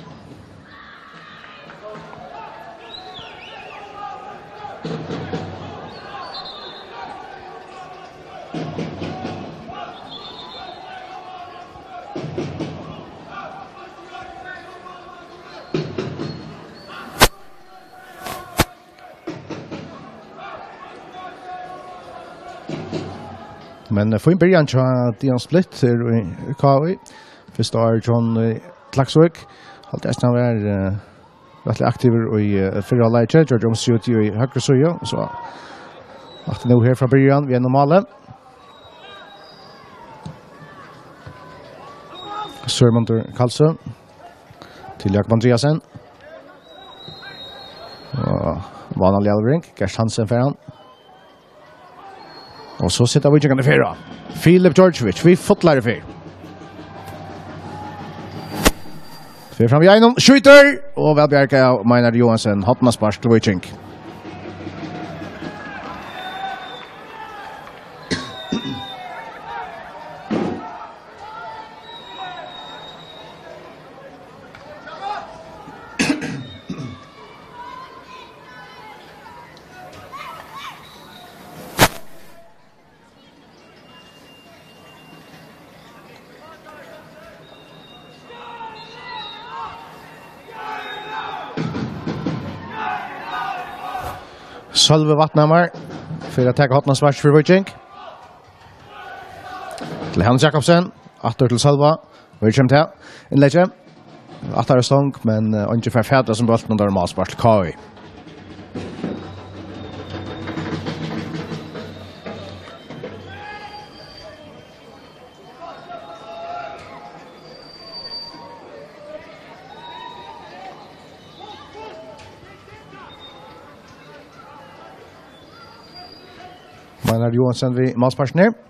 Men får in början till Dion Splitt i KI. Först är John Klaxvik. Allt är snart rätt aktiv i förra läget. George Omsjut i högra sida så att nu här från början vi är normala. Sörmunter Karlsson till Jakob Andreasen. vanlig Alvring, Gerst Hansen for han. Og så sitter vi ikke kan i fyra. Filip Georgievich, vi fotlar i fyr. Fyr fram gjennom, skjuter! Og velbjerget av Maynard Johansen, hotnaspars til Viking. Sølve Vatnamar for å ta hotnaspars for Viking. Til Hans Jakobsen, atter til Sølva. Vi kommer til innlegge. Atter stong, men ikke for fædre som bolten under malspars til KI. Maynard Johansen vi malsparsen her.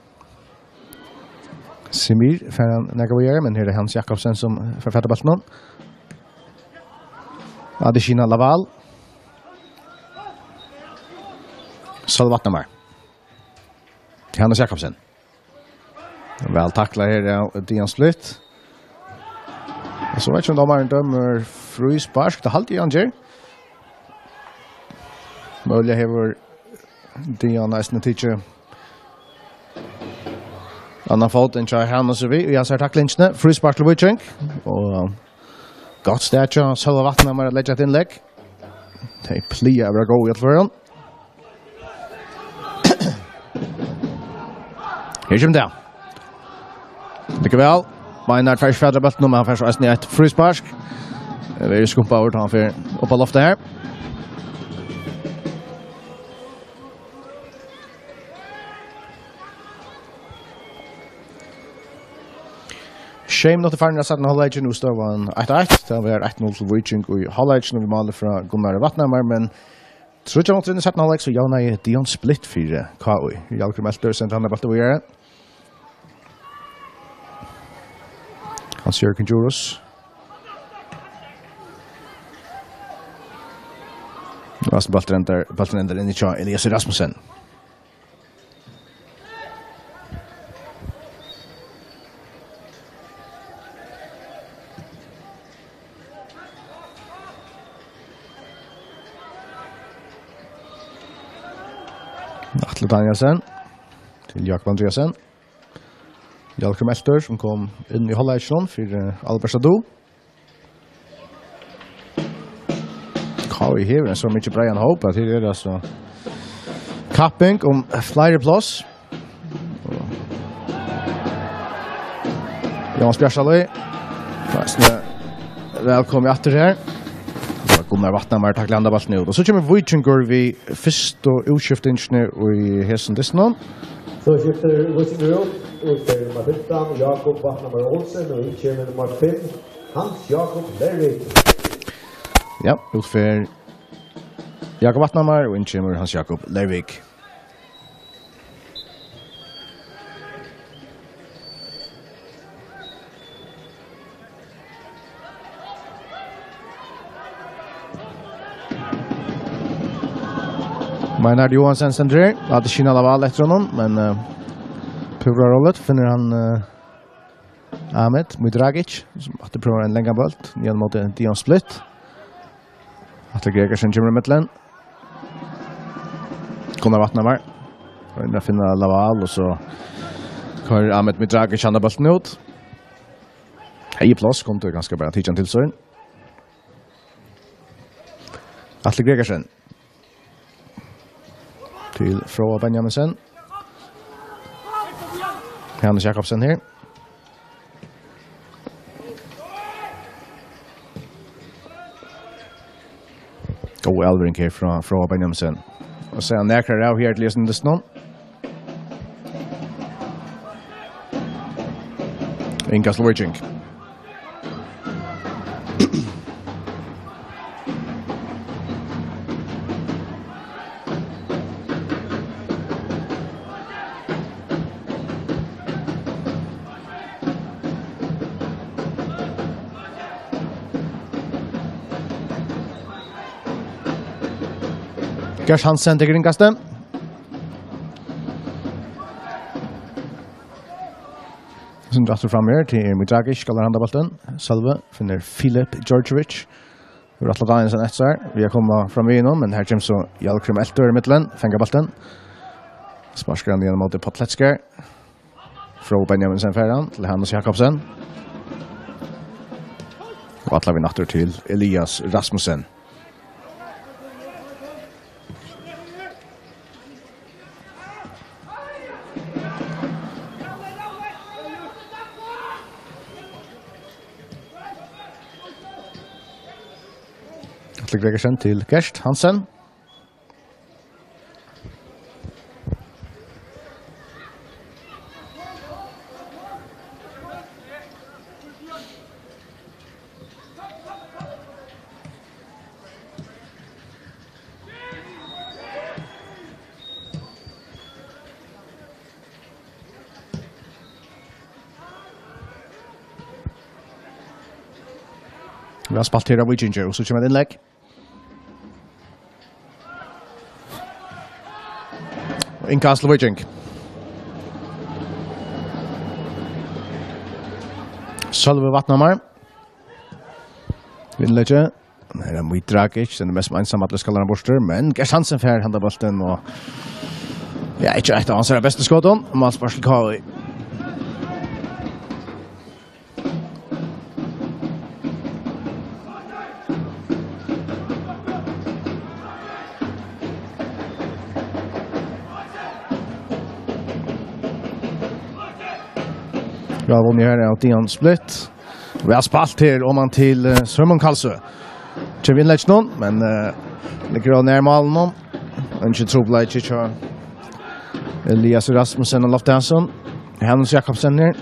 Simir for en negavgjere, men her er Hans Jakobsen som forfatter ballen. Adeshina Laval. Sølve Vatnamar. Til Hans Jakobsen. Vel taklet her av Dian Splitt. Og så vet ikke om dommeren dømmer frysparsk. Det er halvt i Anger. Mulig hever Dian nesten tidsje. Anna fått en tjej här så vi har sett tacklingsne fryspark till Viking och gott stätcha Sølve Vatnamar att lägga ett inlägg. Det plier över gå ut för den. Här kommer det. Mycket väl. Maynard färs färdra bulten om han färs nästan ett fryspark. Vi skumpar över han för upp på loftet här. Shame not the final set in Halleitjen nu står han 1-1. Det var 1-0 til Viking i Halleitjen og vi maler fra Gunnar Vatnamar, men tror ikke han måtte inn i setten Halleitjen, så Jan er Dion Splitt for KI. Jalker Melter sendte han balt å gjøre. Hans-Jørgen Djuros. Nå er balten ender inn i tja Elias Rasmussen. Atle Danielsen til Jakob Andreasen. Jalker Melter som kom inn i Halleitjen for Albert Sado. KI hever en så mye Brian Hope at her er det altså kapping om flere plass. Jans Bjørsaløy. Velkommen etter her. Gunnar Vatnamar takk landa ballen ut. Og så kommer Vikingur vi først og utskiftingene i hessen dissenom. Så skifter Vikingur ut for nummer 15, Jakob Vatnamar Olsen, og utkjører nummer 5, Hans Jakob Lervik. Ja, ut for Jakob Vatnamar og utkjører Hans Jakob Lervik. Maynard Johansen sender, hadde Kina Laval etter honom, men prøver rollet, finner han Ahmed Mudragic, som hadde prøver en lengre bølt, gjennom mot Dion Splitt. Atle Gregersen kommer i midtelen. Gunnar Vatnamar. Og finner Laval, og så går Ahmed Mudragic andre bølten ut. Hei plass, kom til ganske bra tidsen til søren. Atle Gregersen. Til Froa Benjaminsen. Hannes Jakobsen her. God Elvring her fra Froa Benjaminsen. Og så er han nærkere av her til lesen det nå. Inga Sloviching. Gers Hansen til innkastet. Sen drar fram her til Midragic, skal handa bollen. Salve finner Filip Georgievich. Vi har atlat dagen sen etter. Vi har kommet fram i nå, men her kommer så Jalkrim Eltor i midtelen, fenger bollen. Sparsker han gjennom mot Potletsker. Fra Benjamin Senferan til Hannes Jakobsen. Og atler vi natter til Elias Rasmussen. Atle Gregersen til Gerst Hansen. Vi har spalt her av Wiginger, og så kommer det innlegg. Inkast til Wiging. Sølve Vatnamar. Innlegget. Her er Midragic, den mest ensamme at det skal han borster, men Gers Hansen fer handa bollen, og ja, ikke et av hans beste skåten, Mats Barsel Kari. Vi har vunnet her av Dion Split. Vi har spalt her om han til Sørmund Kalsø. Ikke vinnlegg noen, men ligger av nærmalen nå. Ikke trobleik, ikke Elias Rasmussen og Lofte Hansson. Hannes Jakobsen her.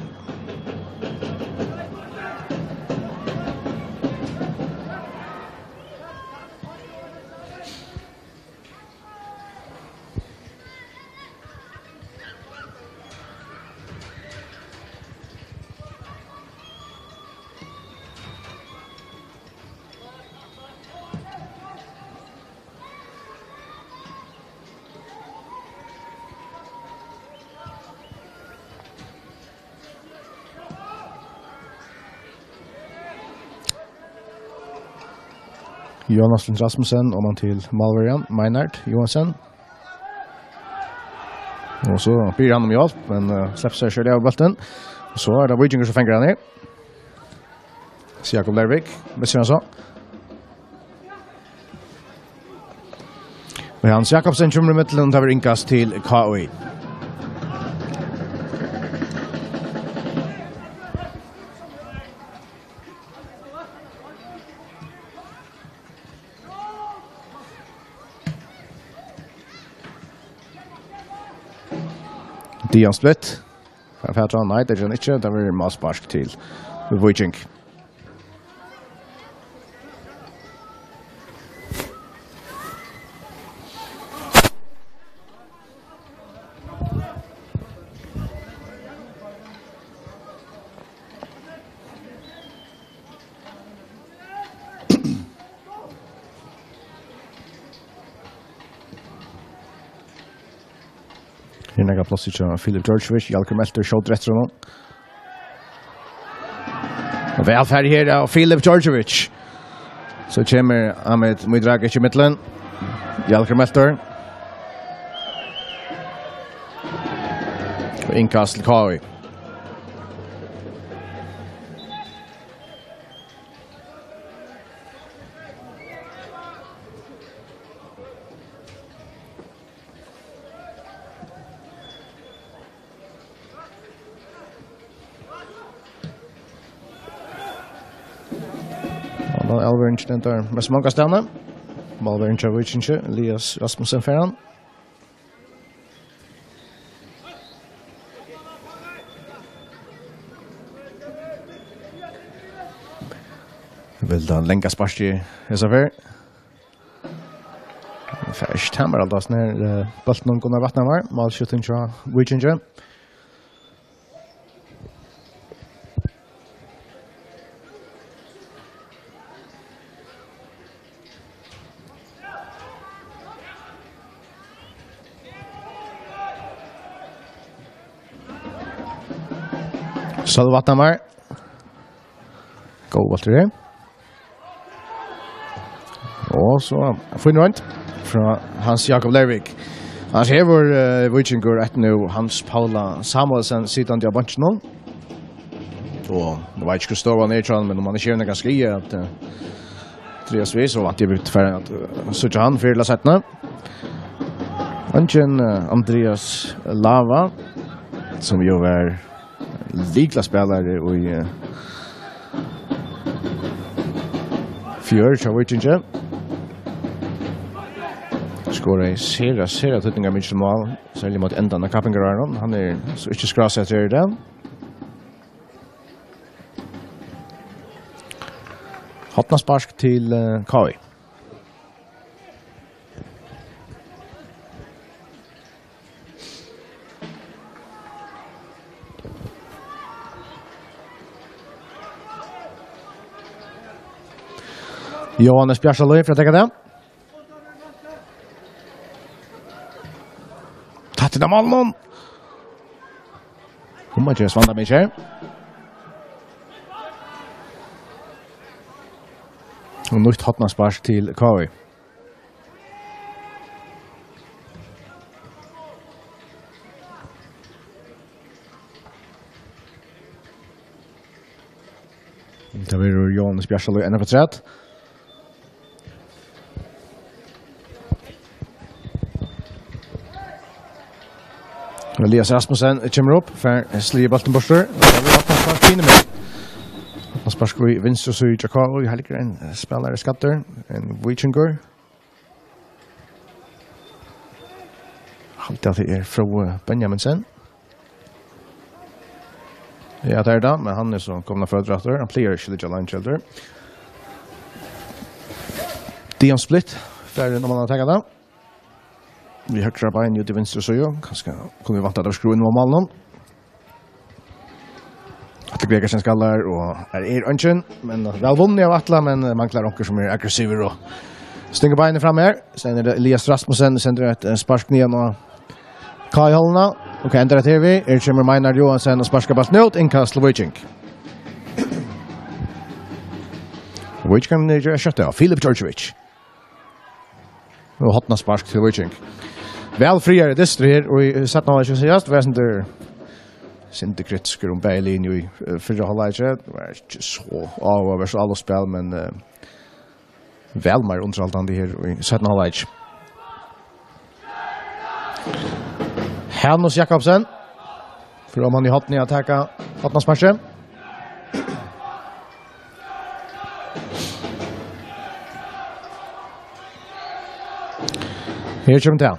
Jonas Lind Rasmussen og man til Malverian, Meinert Johansen. Og så blir han om hjelp, men slipper seg selv av bulten. Og så er det Wiginger som fenger han her. Jakob Lervik, visste han så. Og Hans Jakobsen kommer i midtelen og tar innkast til KOI. Dion Split. Fatran, nei, det er ikke. Det var Mats Barsk til Wojcik. Hinnaga plötsligt till Filip Georgievich, Jalkrim Eltor, skjøt rett nå. Og velfärd her av Filip Georgievich. Så kommer Ahmed Midragic i midtelen. Jalkrim Eltor. Og innkast til Kari. Malvern stentar med många stanna. Malvern Chavicinche, Elias Rasmussen Ferran. Vill då länka sparski Hesafer. Färst hammer alltså när bollen går vattna var. Målskjuten från Wiginger. Sølve Vatnamar. God valgte det. Og så finner rundt fra Hans Jakob Lervik. Han hever Vikingur etter nå Hans Paula Samuelsen siden de har bunch nå. Og det var ikke hvor stor var nedtråden, men om han ikke gjør noe skri at Trias vis, så vant jeg ut for at søtter han for la settene. Anken Andreas Lava, som jo er likla spelare i fjør til Vikingur. Skårer i serie tøtninger mye til mål, særlig mot enden av Kappingeraren. Han så ikke skrasset i det. Hotnasparsk til KV. Johannes Bjørsaløy for å tenke det. Tatt til dem alle. Kommer ikke Svanda Mikkel. Og nytt Hotnasparsk til KV. Det blir Johannes Bjørsaløy enda på træt. Elias Rasmussen kommer opp for Slie Baltenborster. Det blir Hotnasparsk fine med. Hotnasparsk i venstre så i Jakaro. Vi har liker en spillere skatter. En Vikingur. Halte at det fra Benjaminsen. Ja, det da, men han så kommende fra dratter. Han pleier ikke litt av line-shelter. Dion Split, ferdig når man har tenkt det. Vi har krabba inn ut i venstre søyo. Kanskje kunne vi vant at det var skru inn mot malen. Atle Gregersen skallar og ønsken. Men vel vunnet av Atle, men mangler onker som aggressiver og stynger beinene frem her. Sen det Elias Rasmussen, sender et sparsk ned og Kai-holdene. Ok, ender det TV. Kommer Meinar Johansen og sparsker balt nødt. Innkast til Viking. Viking er kjøttet av Filip Djordjevic. Og Hotnasparsk til Viking. Vel friare distri her, og i satt nå ikke sigast, var sinde kritisker om Beilin i fyrre halvleitje. Det var ikke så over så alle spill, men vel mer underholdende her i 17 halvleitje. Hanus Jakobsen, for om han i hatten i attacka Hotnasparsk. Her kommer til.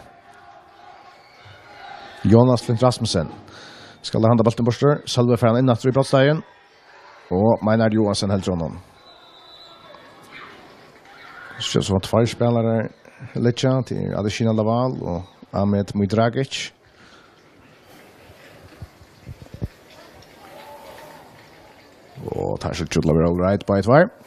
Jonas Flint Rasmussen skal handa Baltenborster. Sølve for han inn i plattstegen. Og Meinar Johansen helt honom. Så var tvær spelare Litja til Adesina Laval og Ahmed Mujdragic. Og tar seg tjudla all right på et var.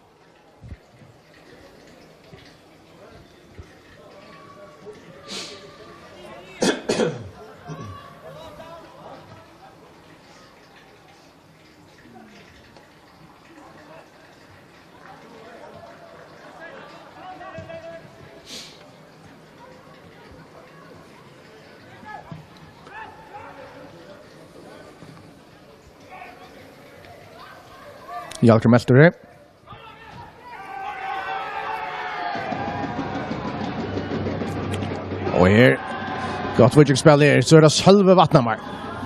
Jalker Melter her. Og her godt Viking-spill her, så det Sølve Vatnamar.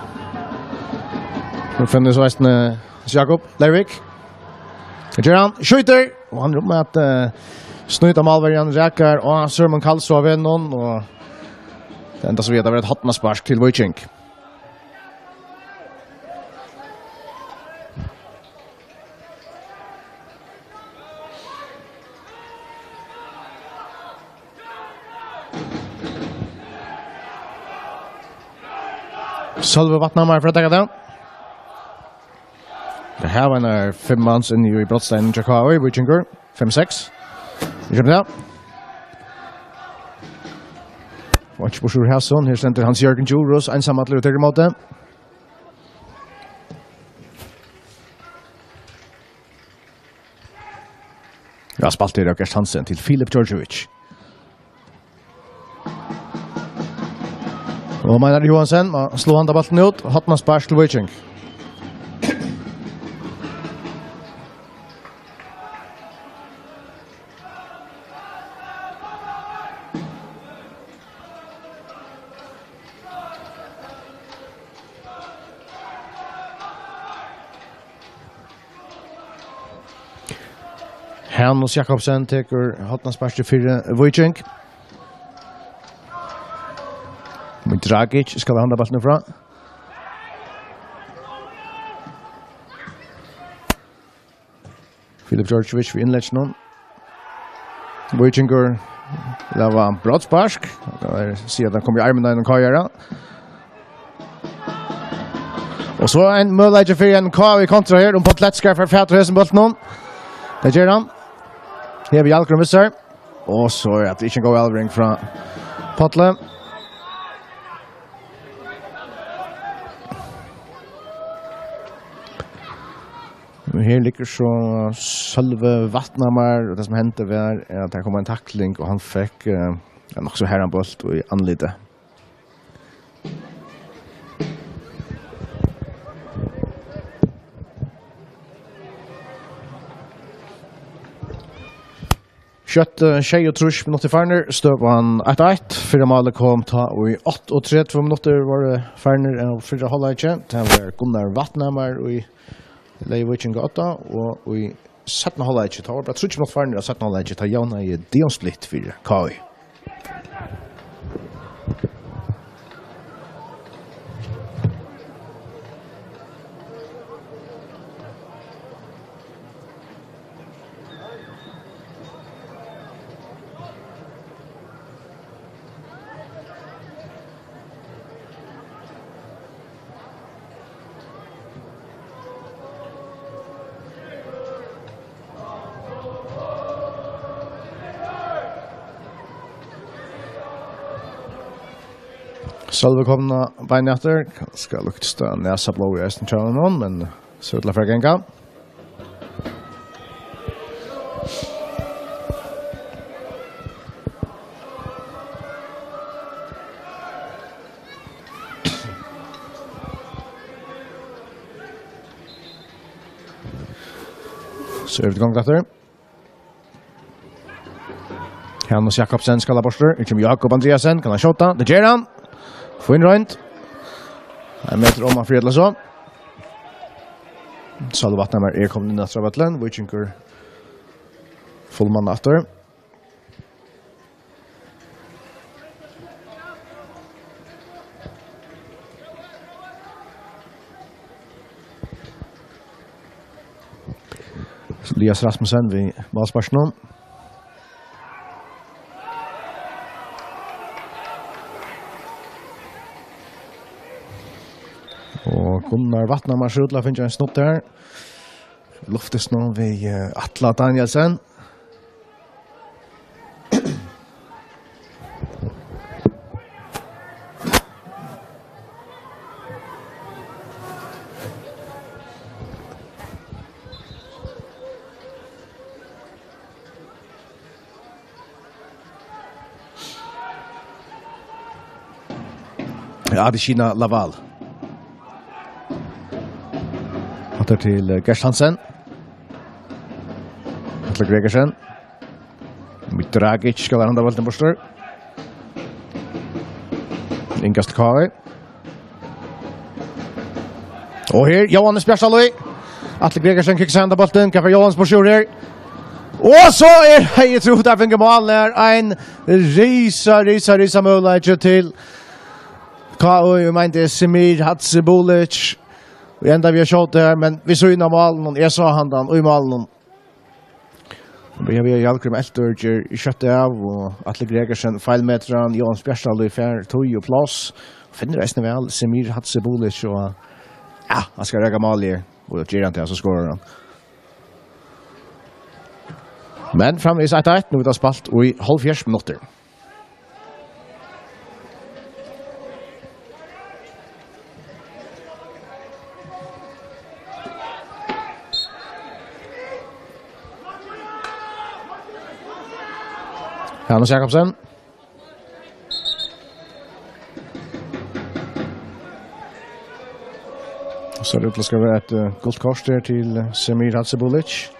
Nå finner så vesten Jakob Lervik. Han skjøyter, og han rommer at snutt av Malverjan Rækar og Sørman Karlsson ved noen, og det enda så vidt har vært Hotnasparsk til Viking. Sølve Vatnamar for å tenke det. Det her var en 5 manns inn i brottsteinen Jakaro i Vikingur. 5-6. Vi kommer til. Og ikke på Sjur Hasson. Her stender Hans-Jørgen Djurus. Ensam atler og tørre måte. ska spalta det Gerst Hansen till Filip Georgievich. Och Maynard Johansen slår han bollen ut och Hotman spars till Viking. Hannes Jakobsen tekur Hotman spars til Viking. Dragic skal vi handla bollen fra. Filip Georgievich for innledgen nå. Vikingur lava brodsparsk. Sier at han kommer i armen av en karriere. Og så en mulighet for en kav i kontra her. På Tletskar for Fætter Hesen bollen nå. Det gjør han. Her vi Jalkrum visser. Og så er det ikke en god alvring fra Potle. Her ligger så Sølve Vatnamar, og det som hendte var at det kom en tackling, og han fikk nok så herren bolt i anlidet. Kjøtt 23 minutter Farner, støv han 1-1. Fyrre malet kom ta og i 8-3 minutter var det Farner og fyrre halvleitje. Det var Gunnar Vatnamar og i Lei Viking 8 og i 17 halvleitje. Det var bare 30 minutter Farner og 17 halvleitje. Det var i Dion Splitt for KI. Sølve komna bein etter. Skal lukte stå nesa blå i Østen Tjønnen, men så utla fra genga. Så er vi til gang etter. Hannes Jakobsen skal ha borster. Ikke Jakob Andreasen, kan han skjåta. Det gjør han. Få inn rundt. En meter om han fredelig så. Sølve Vatnamar kommet inn etter Vatlen. Vikingur fullmann etter. Elias Rasmussen ved Valsparsen. Gunnar Vatnamar skjutla finner en snopp der. Luftes nå ved Atla Danielsen. Ja, det Kina Laval. Til Gerst Hansen. Atle Gregersen. Dragic skal være handa volten borster. Inkast Kari. Og her, Johannes Bjørsaløy. Atle Gregersen kikker seg handa volten. Kaffer Johannes på sjur her. Og så hei tro der finner mål her. En risa mulighet til Kari. Vi mente Semir Hatzibulic. Vi enda vi har kjøtt her, men vi så innan malen, jeg sa han den, og i malen. Vi har Jalkrum Elturger i kjøttet av, og Atle Gregersen, feilmeteren, Johannes Bjørsdal i fær, tog og plass. Finner resten vel, Semir Hatzibulic, og ja, han skal rega mal her, og gjør han til, så skårer han. Men fremvis 1-1, nå vi har spalt, og i 70 minutter. Hannes Jakobsen. Så det ska vara ett gult kort där till Semir Hatsibulic.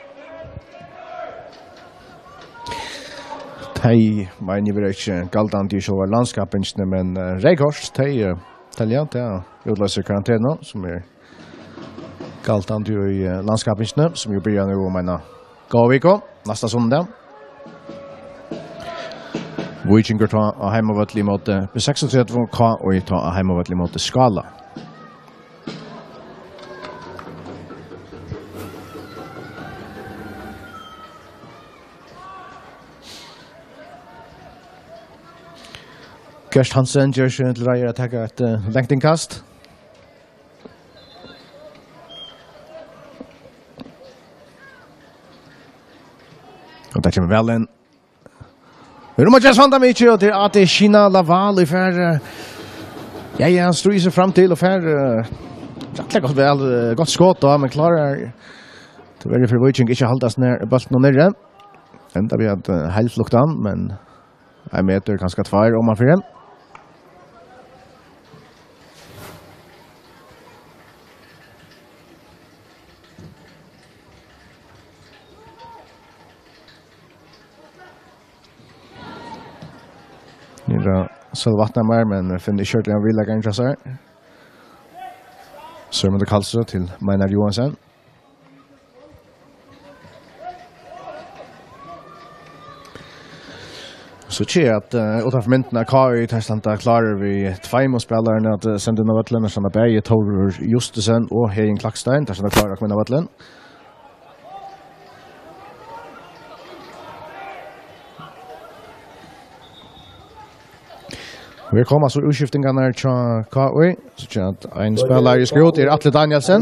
Tei, men jag vet inte, galtan till själva landskapen, men Reykjavik, Tei, Italian, ja, utlöser karantän som galtan till landskapen, som ju börjar nu om en gåvecka, nästa söndag. Vikingur tar hemmavalli mot B36K och tar hemmavalli mot Skala. Gerst Hansen gör sig till Reier att ta ett längdingkast. Och där kommer väl en Roma just vanta mig och till att det Kina Laval i för ja han står sig fram till och för jag väl gott skott då men klarar det var för Viking inte hållas ner bollen ner. Ända vi hade halvlukt an men jag meter ganska tvär om man för dem. Så vattnar mer men finner kört en villa gång så här. Så med det Karlsson till Maynard Johansson. Så tjej att utanför mynten Kari Terstanta klarar vi två spelare att sända in av vattlen som är Berge Torur Justesen och Hein Klackstein Terstanta klarar att vinna vattlen. Vi kommer så utskiftningarna här till KV, så att en spelare i skrot Atle Danielsen.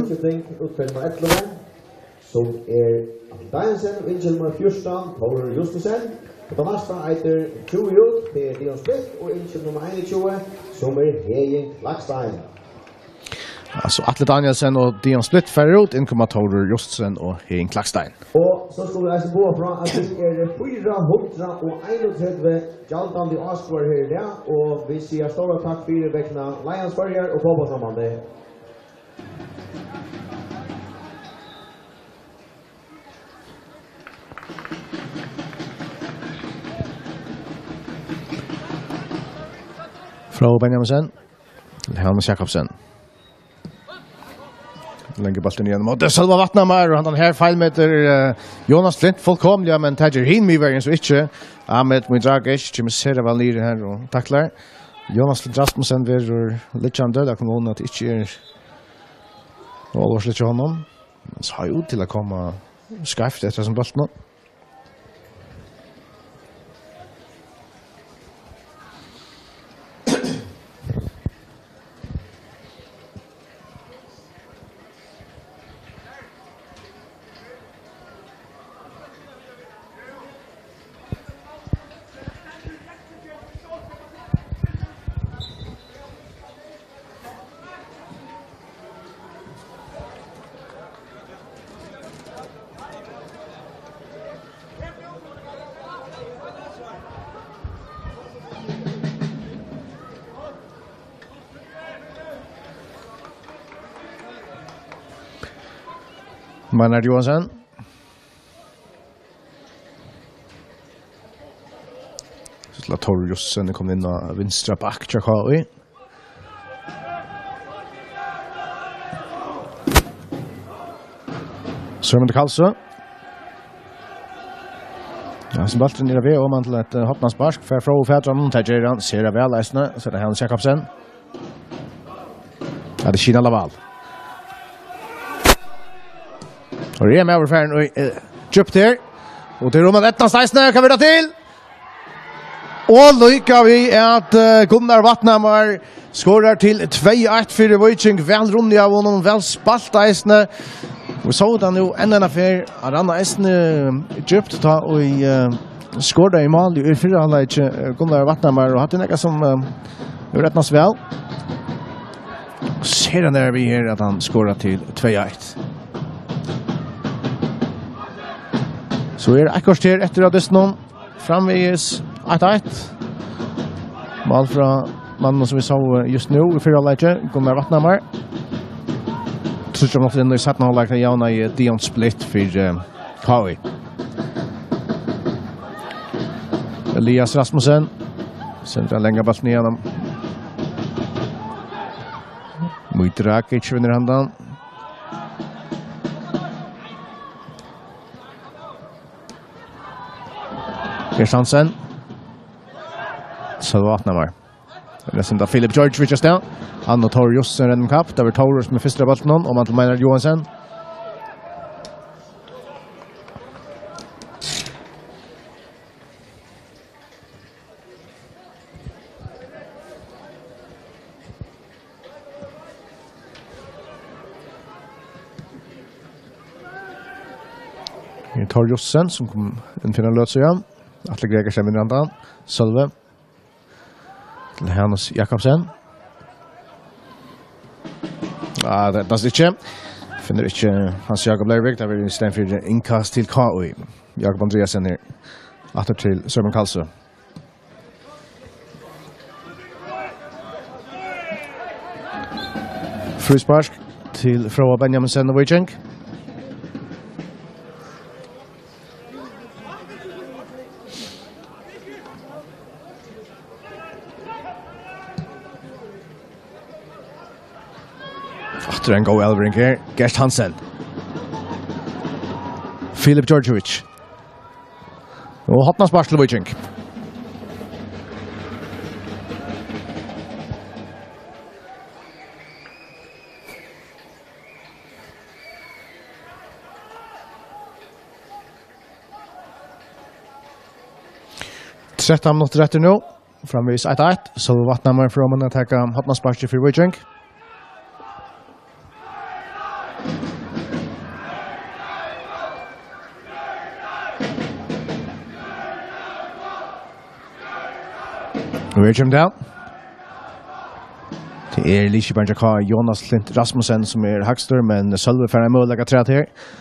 Som Atle Danielsen, Inchel nummer 14, Torur Justesen. Och de nästa heter 20 ut, det Dion Split, och Inchel nummer 21, som Hein Klackstein. Alltså Atle Danielsen och Dion Split färre ut, inkommer Torur Justesen och Hein Klackstein. Och så skulle vi alltså gå från att det 431 Jaltandi Oscar här där och vi säger stora tack för väckna Lionsburger och fotbollssambandet. Från Benjaminsen, Hannes Jakobsen. Länge bollen igen mot Selva Vattnamar och han här feilmeter Jonas Flint fullkomliga men Tajer Hinmi var så inte Ahmed Mudragic som ser väl ner här och tacklar Jonas Flint Rasmussen ver Lichandö där kommer hon att inte och så lite honom så har ut till att komma skarpt efter som bollen. Maynard Johansson. Så Torur Justesen kom in och vinstra back Chakoi. Så med Karlsson. Ja, som bollen nere ved om man til et hoppnansbarsk for fra Fedran Tajeran ser det vel leisende, så det er Hans Jakobsen. Ja, det er Kina Laval. Og det er med overfæren og kjøpt her. Og til rommet ettens leisende kan vi da til. Og lykker vi at Gunnar Vatnamar skårer til 2-1 for Viking. Vel rundt av honom, vel spalt leisende. Vi så det nu en affär att han är djupt ta och skårde i mål i förra halvlek Gunnar Vatnamar och hade några som rättnas väl. Ser han där vi här att han skårar till 2-1. Så är det akkurat här efter att det snön framvägs 1-1. Mål fra mannen som vi så just nu i fyra läge, Gunnar Vattnamar. Tror jag inn i 17 halvlek til Jana i Dion Split for KI. Elias Rasmussen sender lenge ballen igjennom. Mujdrakic vinner handan. Kristiansen. Så Vattnamar. Resten av Filip Georgievich just now. Han og Tor Jossen redden kapp. Det var Tor med første ballen og man til Meinar Johansen. Tor Jossen som kom inn for en løtsøya. Atle Gregersen vinner andan. Sølve. Til Hannes Jakobsen. Det er ikke. Finner ikke Hans Jakob Leirvik. Det er i stedet for innkast til KI. Jakob Andreasen her. Atter til Sørman Kalsø. Frispark til Frøa Benjaminsen og Vujchenk. After en god elvering her, Gerst Hansen. Filip Georgievich. Og Hotnas Bars til Vujchenk. Tretton minutter etter nå. Framvis 1-1. Så Vattnamar for om å ta Hotnas Bars til Vujchenk. Vi kommer down. Det Liseberg Jakar, Jonas Flint Rasmussen som högster, men Sølve for en mål tre her.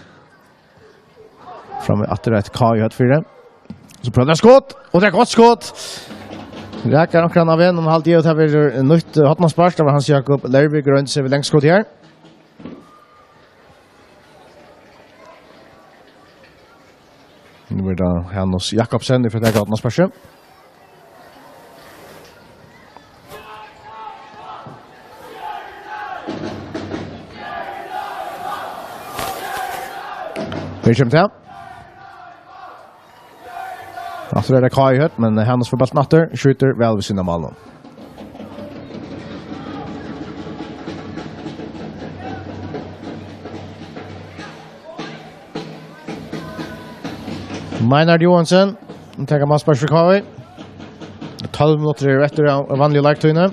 Framme atter et Kai høtt for det. Så prøver det skott, og det godt skott. Räcker omkring av en halv tid, og det var nytt Hotnansbars. Det var Hans Jakob Leirvik rundt seg ved lengst skott her. Nu blir det Hannes Jakobsen fra det Hotnansbarset. Vi kommer til. After det Kai hørt, men Hannes får ballen atter, skjuter vel ved siden av malen. Meinar Johansen, tenker man spørs for Kai. 12 minutter etter vanlige lektøyene.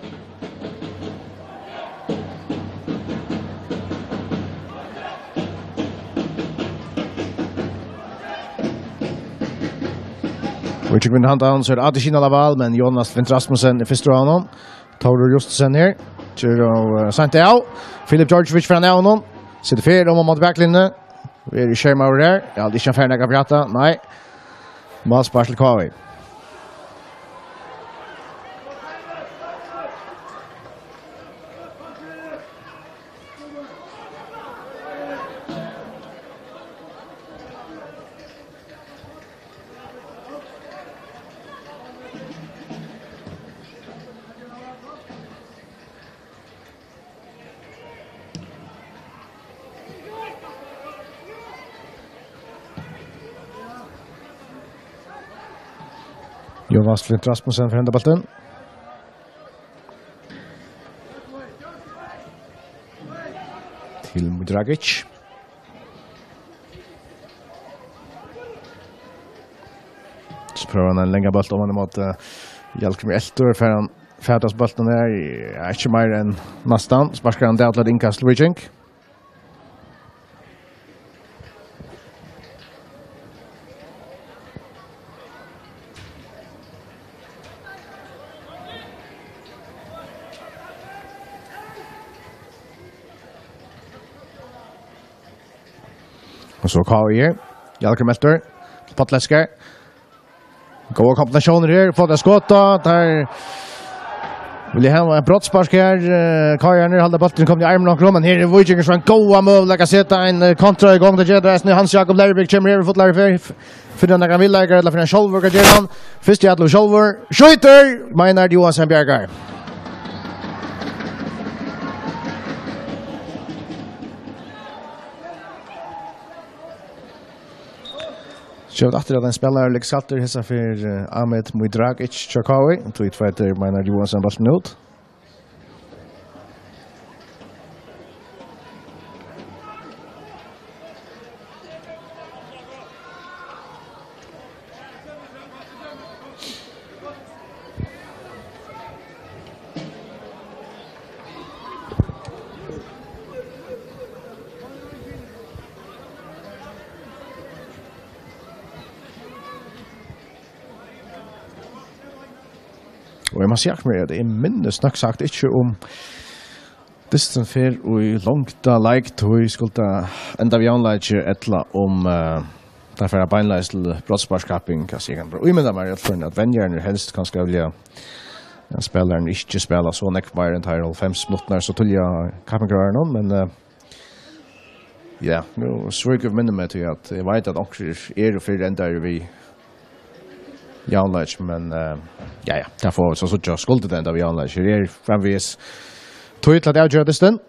Vi tycker vi handan så Adesina Laval, men Jonas Flint Rasmussen i første ronden. Tauler Justesen her. Kjører sent av. Filip Georgievich fra honom. Sitter fyr om mot backlinje. Vi i skjerm over der. Ja, det ikke en ferdig å prate. Nei. Målspars til KV. Jonas Flint Rasmussen for hendebalten. Til Mudragic. Så prøver han en lenge balt om han mot Hjelkemi Eltor for han færdas balten der. Ikke mer enn nesten. Sparsker han det til innkast til Vujchenk. Og så Kai her. Hjelker Melter. Potlesker. Goda kombinationer här, fått ett skott då. Där vill jag ha en brottspark här. Kajan håller bollen, kommer i armen och men här är Viking som en goda möjlighet att sätta en kontra igång. Det gör det Hans Jakob Lervik kommer här fått Lervik för den kan vill lägga eller för en shoulder gör han. Först Jadlo shoulder. Skjuter! Maynard Johansson Bjergar. Kjøpt atter at en spiller ligger satter hessa for Ahmed Mudragic Chakawi. Tweet fighter Maynard Johansson bollen ut. Og jeg må si at det er minnes nok sagt ikke om distan fer og langt av leikt og skulle enda vi anlegg etla om derfor er beinleis til brottsparskapping hva sier han bra. Og jeg mener meg at venngjerne helst kan skravlige spilleren ikke spela så nekk mer enn her 5 minutter så tull jeg kappingrører noen, men ja, nå svøk jeg minne meg til at jeg vet at akkurat og for enda vi Janlach, men ja, derfor så jag skulle det ända vi Janlach. Det är framvis tydligt att jag gör det stund.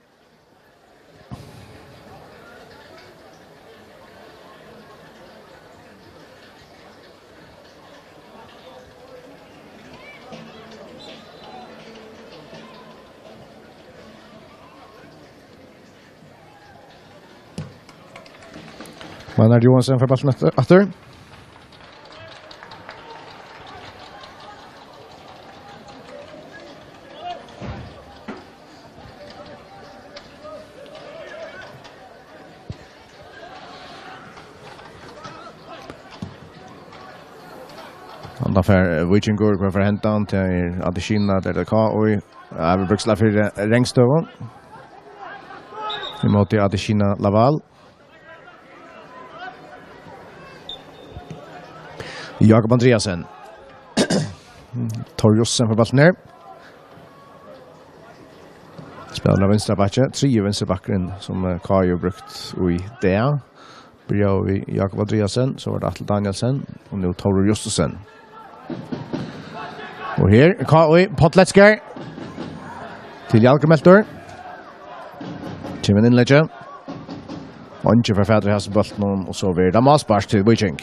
Maynard Johansson för bollen efter. För Viking går för hämta till Adesina där det kan och jag vill bruksla för Rengstöven. Vi möter Adesina Laval. Jakob Andreasen. Torjossen för bollen ner. Spelar vänstra backe, 3 vänstra backen som Kajo brukt i det. Börjar vi Jakob Andreasen, så var det Atle Danielsen och nu Tor Jostosen. Og her, K.O. Potletsker til Jalkermeltor. Kjemen innlegge. Ikke for fædre hans bolten, og så vil det Masbars til Viking.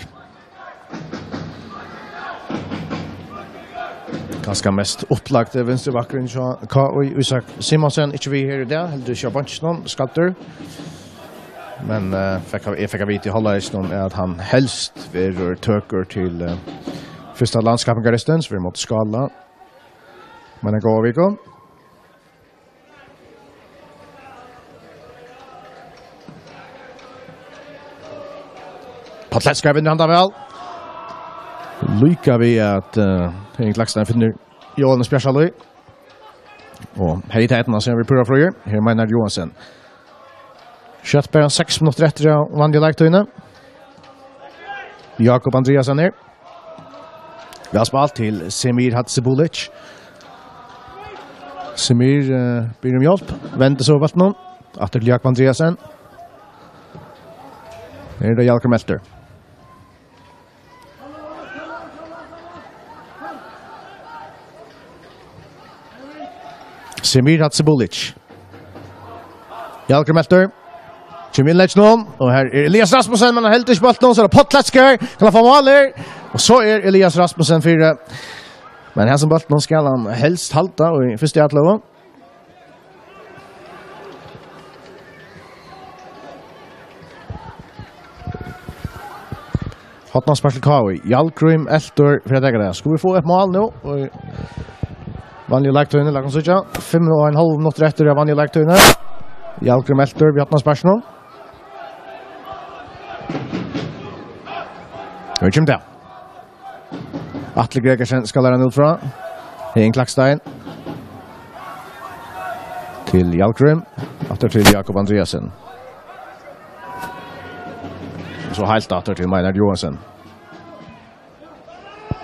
Ganske mest opplagte venstrebakkeren K.O. Isak Simonsen. Ikke vi her i det, heldig ikke Bansjnån, skatter. Men jeg fikk vite i Hollarisen at han helst vil tøker til första landskapen vi mot Skala. Men det går vi kom. Potletska vinner han da vel. Lykker vi at Henrik Lakstein finner Johannes Bjørsaløy. Og her i teten ser vi prøver fløyer. Her er Maynard Johansson. Kjøtt bare 6 minutter etter av vanlige leiktøyene. Jakob Andreasen her. Vi har spalt til Semir Hatsibulic. Semir ber om hjelp. Venter så valgt noen. Atter til Jakob Andreasen. Her er det Jalker Melter. Semir Hatsibulic. Jalker Melter. Kjemil Lech noen. Og her er Elias Rasmussen, men han helter ikke på alt noen. Så er det Potletsker. Kan han få mål her? Og så er Elias Rasmussen 4. Men her som bollen nå skal han helst halta og i første hjerteløve. Hotnans Partel Kaui. Jalkrim Eltor Fredrik det. Skal vi få et mål nå? Og vanlige lektøyene, la oss ikke. 5,5 minutter etter av vanlige lektøyene. Jalkrim Eltor ved Hotnans Partel. Og kommer det. Atle Gregersen skal lære han ut fra. Heng Klakstein. Til Jalkrim. Atter til Jakob Andreasen. Så helt atter til Maynard Johansson.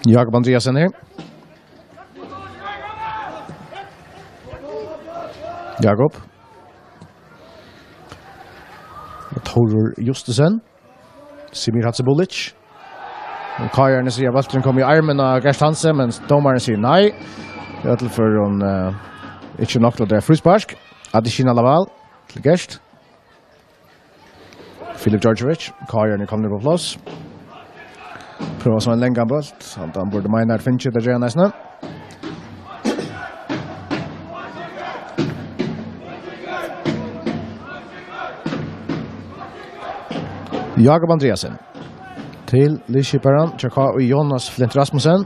Jakob Andreasen her. Jakob. Torur Justesen. Simir Hatsebulic. Och Kajarne säger att bollen kommer i armen av Gerst Hansen, men domaren säger nej. Det är för hon inte nog till det frispark. Adishina Laval till Gerst. Filip Georgievich. Kajarne kommer på plats. Prøver som en länga bolt. Han borde mena att finche det redan nästan. Jakob Andreasen til Lishiparan, Tjaka og Jonas Flint Rasmussen.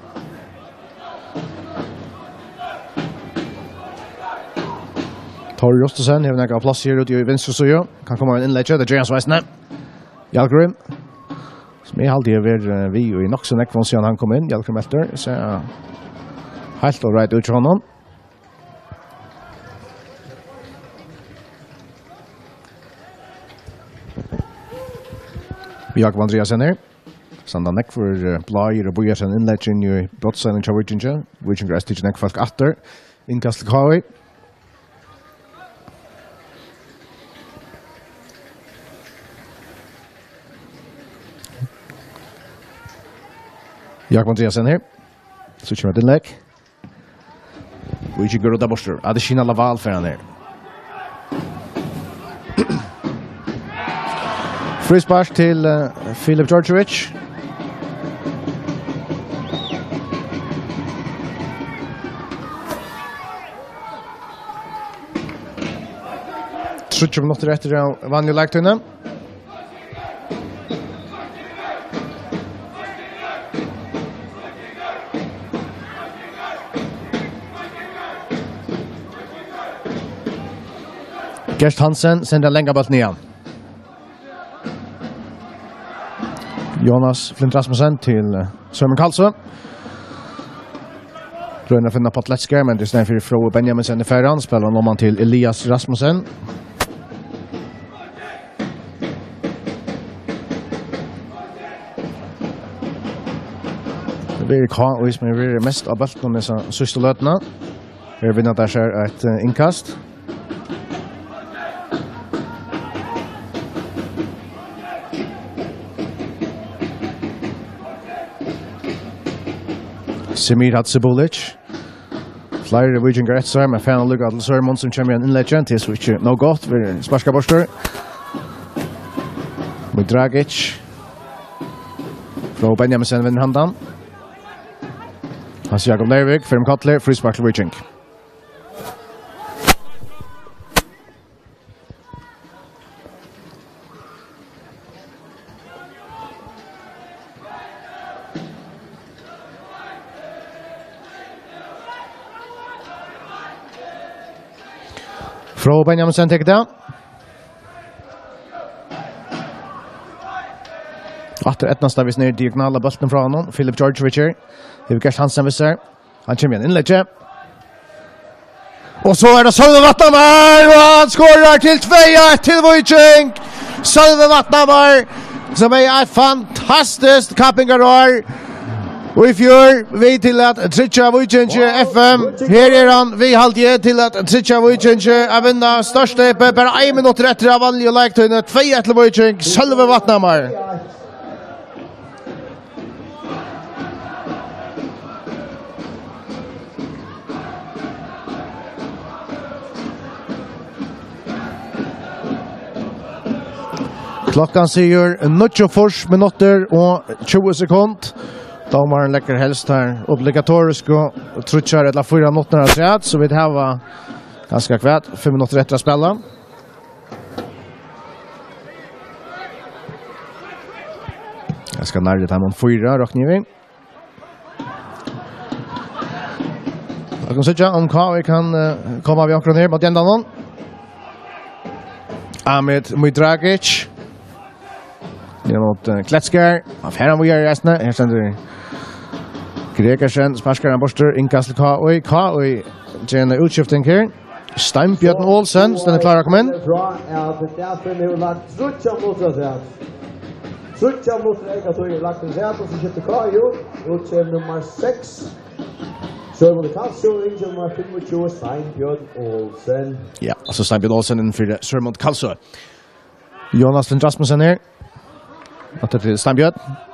Tor Justesen har nekka plass her ute i venstre sida. Kan komme en innlegge, det er Jens Weissne. Jalgrim, som er alltid over vi og i nok så nekk siden han kom inn. Jalgrim etter, så helt all right ut fra honom. Jakob Andreasen her. Sanda nekk for Blair og Bojersen innleggen i brottseinen til Virginia. Virginia er stikket nekk folk atter. Innkast til Kawhi. Jakob Andreasen her. Så kommer et innlegg. Virginia går ut av borster. Adeshina Laval for han her. Frispark til Filip Georgievich. Trutcher minutter etter vanlig lagtøyne. Gerst Hansen sender lenge bort nian. Jonas Flint Rasmussen til Søren Karlsson. Røyner finner på Atletsker, men det er stedet for Fro Benjaminsen i ferran. Spiller han om han til Elias Rasmussen. Det blir K.O. som er mest av bølten med siste løtene. Her vinner der skjer et innkast. Simir Hatsebulic. Flere Virgin Gretsar, men fan lukka til Sørmund som kommer igjen innleggen til switch no godt ved sparska borster. Dragic. Fra Benjaminsen vinner handan. Hans Jakob Leivik, Firm Kotler, frispark til Virgin. Fra Benjaminsen teker det. Atter etnast av ned diagonala bulten fra honom. Filip Georgievich her. Det er Gerst Hansen visser. Han kommer igjen innlegge. Og så det Sølve Vatnamar, og han skårer til 2-1 til Viking. Sølve Vatnamar, som er fantastisk kappingarår. Og i fjør, vi til at Tritja Vujtjensje FM. Her han, vi halvdige til at Tritja Vujtjensje er vinner største eppe. Bare 1 minutt etter av vanlige lektøyne. 2-1 til Vujtjensje, Sølve Vatnamar. Klockan sier 94 minutter og 20 sekund. Domaren lägger helst här obligatorisk och trutchar eller 4 minuter att säga så vi har ganska kvärt 5 minuter efter att spela. Jag ska närma det här mot 4 Rocknivi. Jag kan säga om vi kan komma vid akkurat ner mot ändan. Ahmed Mudragic. Det är mot Kletsker. Affären vi gör resten. Här ständer Gregersen, sparskaren borster, inkast til K.O. K.O. Gjerne utskifting her. Steinbjørn Olsen, den er klar å komme inn. Trutja mot Eka tog lagt en zet och så skiftar Kajo ut till nummer 6. Sörmål Karlsö, Inge nummer 25, Steinbjörn Olsen. Ja, alltså Steinbjörn Olsen inför Sörmål Karlsö. Jonas Flint Rasmussen här. Åter till Steinbjörn.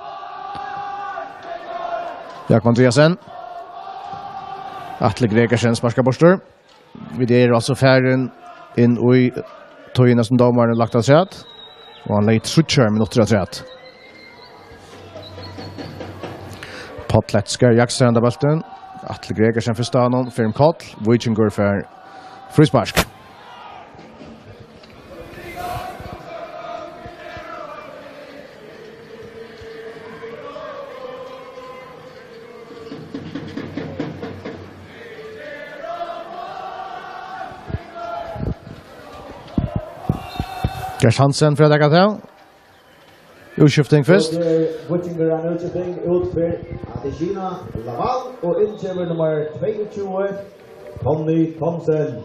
Jakob Andreasen. Atle Gregersen sparkar borster. Vi är alltså färden in i tojerna som domaren lagt av träet. Och han lägger 30 minuter av träet. Potletskar jaktar ända bollen. Atle Gregersen för stanon, Firm Kall, Vikingur för frispark. Gers Hansen för att lägga till. Utskiftning först. Vikingur är utskiftning utför Adesina Laval och inköper nummer 22, Tony Thomsen.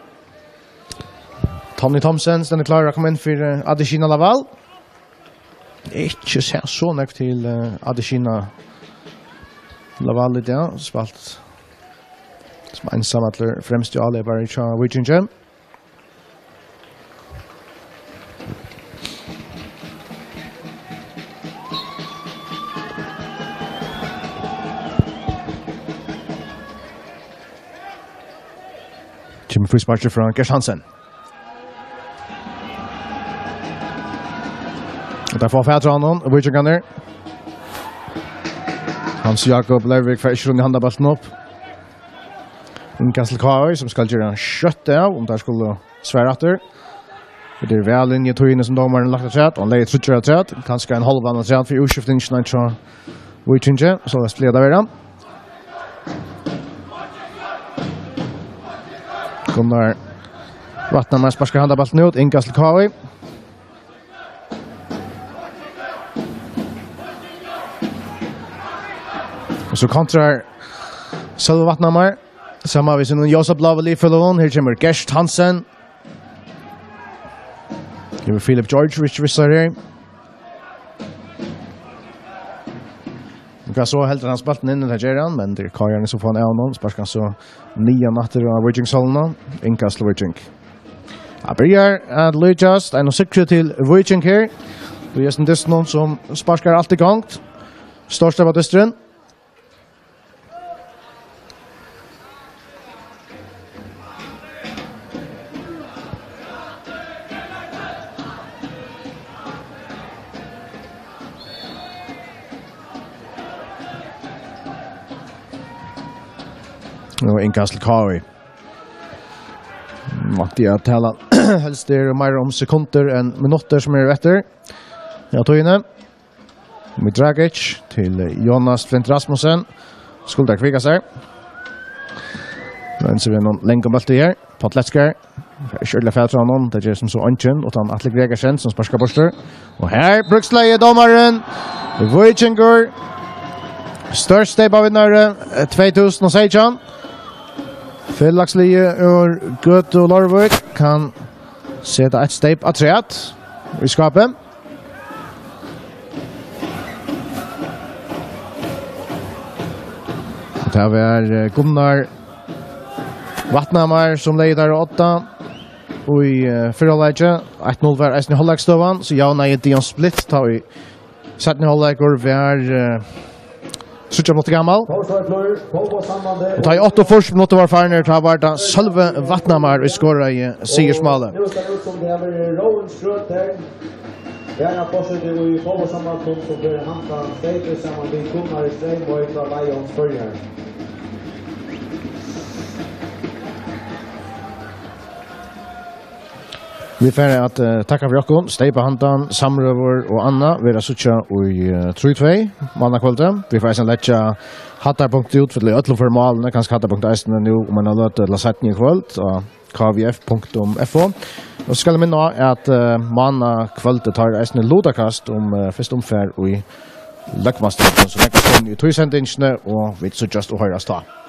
Tony Thomsen ständer klar att komma in för Adesina Laval. Inte så näkt till Adesina Laval i det. Spalt som ensamma främst i alla bara i Vikingur. Jimmy frispark från Gers Hansen. Och där får Fädra honom, Vikingur. Hans Jakob Leivik för Isrund i handa bollen upp. Kastel Kari som ska göra en kött av om där skulle svära efter. Det är väl linje tog som domaren lagt av träet. Och han lägger 30 av träet. Kanske en halv annan träet för utskiftningen från Vikingur. Så det är spleda vid den. Gunnar Vattnamar sparskar handa bollen ut. Kastel Kari. Och så kontrar Sölve Vattnamar. Samma vis som Josef Laveli för lån. Här kommer Gers Hansen. Det var Philip George Rich vissar här. Och så helt hans bollen in i det här, men det är Kajan som får en avnån. Sparskar så 9 natter av Vikingsholna. Inkast Viking. Jag börjar att lyckas. En och sikre till Viking här. Det är en distnon som sparskar allt igång. Största var distren. Och inkast Kari. Mattia tala helst det är mer om sekunder än minuter som är efter. Jag tog inne. Med Dragic till Jonas Flint Rasmussen. Skulle kvika sig. Men så är det någon länge boll här. Potletskar. Skörla Fädra honom. Det är som så anken utan Atle Gregersen som sparskar borster. Och här bruksläge domaren. Vikingur. Störst steg av vinnare 2016. Fellaxlige ur Gött och Lorvik kan sätta ett steg av träet i skapet. Det här är Gunnar Vattnamar som leder 8 och i förhållande 1-0 var Eisen i hålllägstøvan så jag när Dion Split tar vi sätter i hålllägor vi är 70 minuter gammal. Och tar i 8 först minuter var farner tar var det Sölve Vattnamar i skåra i Sigersmale. Nu ska det ut som det här med Rowan Ströt här. Gärna fortsätter vi i fotbollssammankomst som blir handlar Stejper samman med Gunnar i Strängborg från Lions börjar. Vi får att tacka för Jakob, Stejpa Hantan, Samröver och Anna. Vi är sutja i 3-2, mannakvälden. Vi får sen lägga hattar.ut för att för malen, kanske hattar.eisen nu om man har låtit lasagne i kvällt och kvf.fo. Och så ska jag minna att mannakvälden tar eisen lodakast om först omfär och i Løkmaster. Så lägger vi i 2 sändingene og vi sutjas og høyrast da.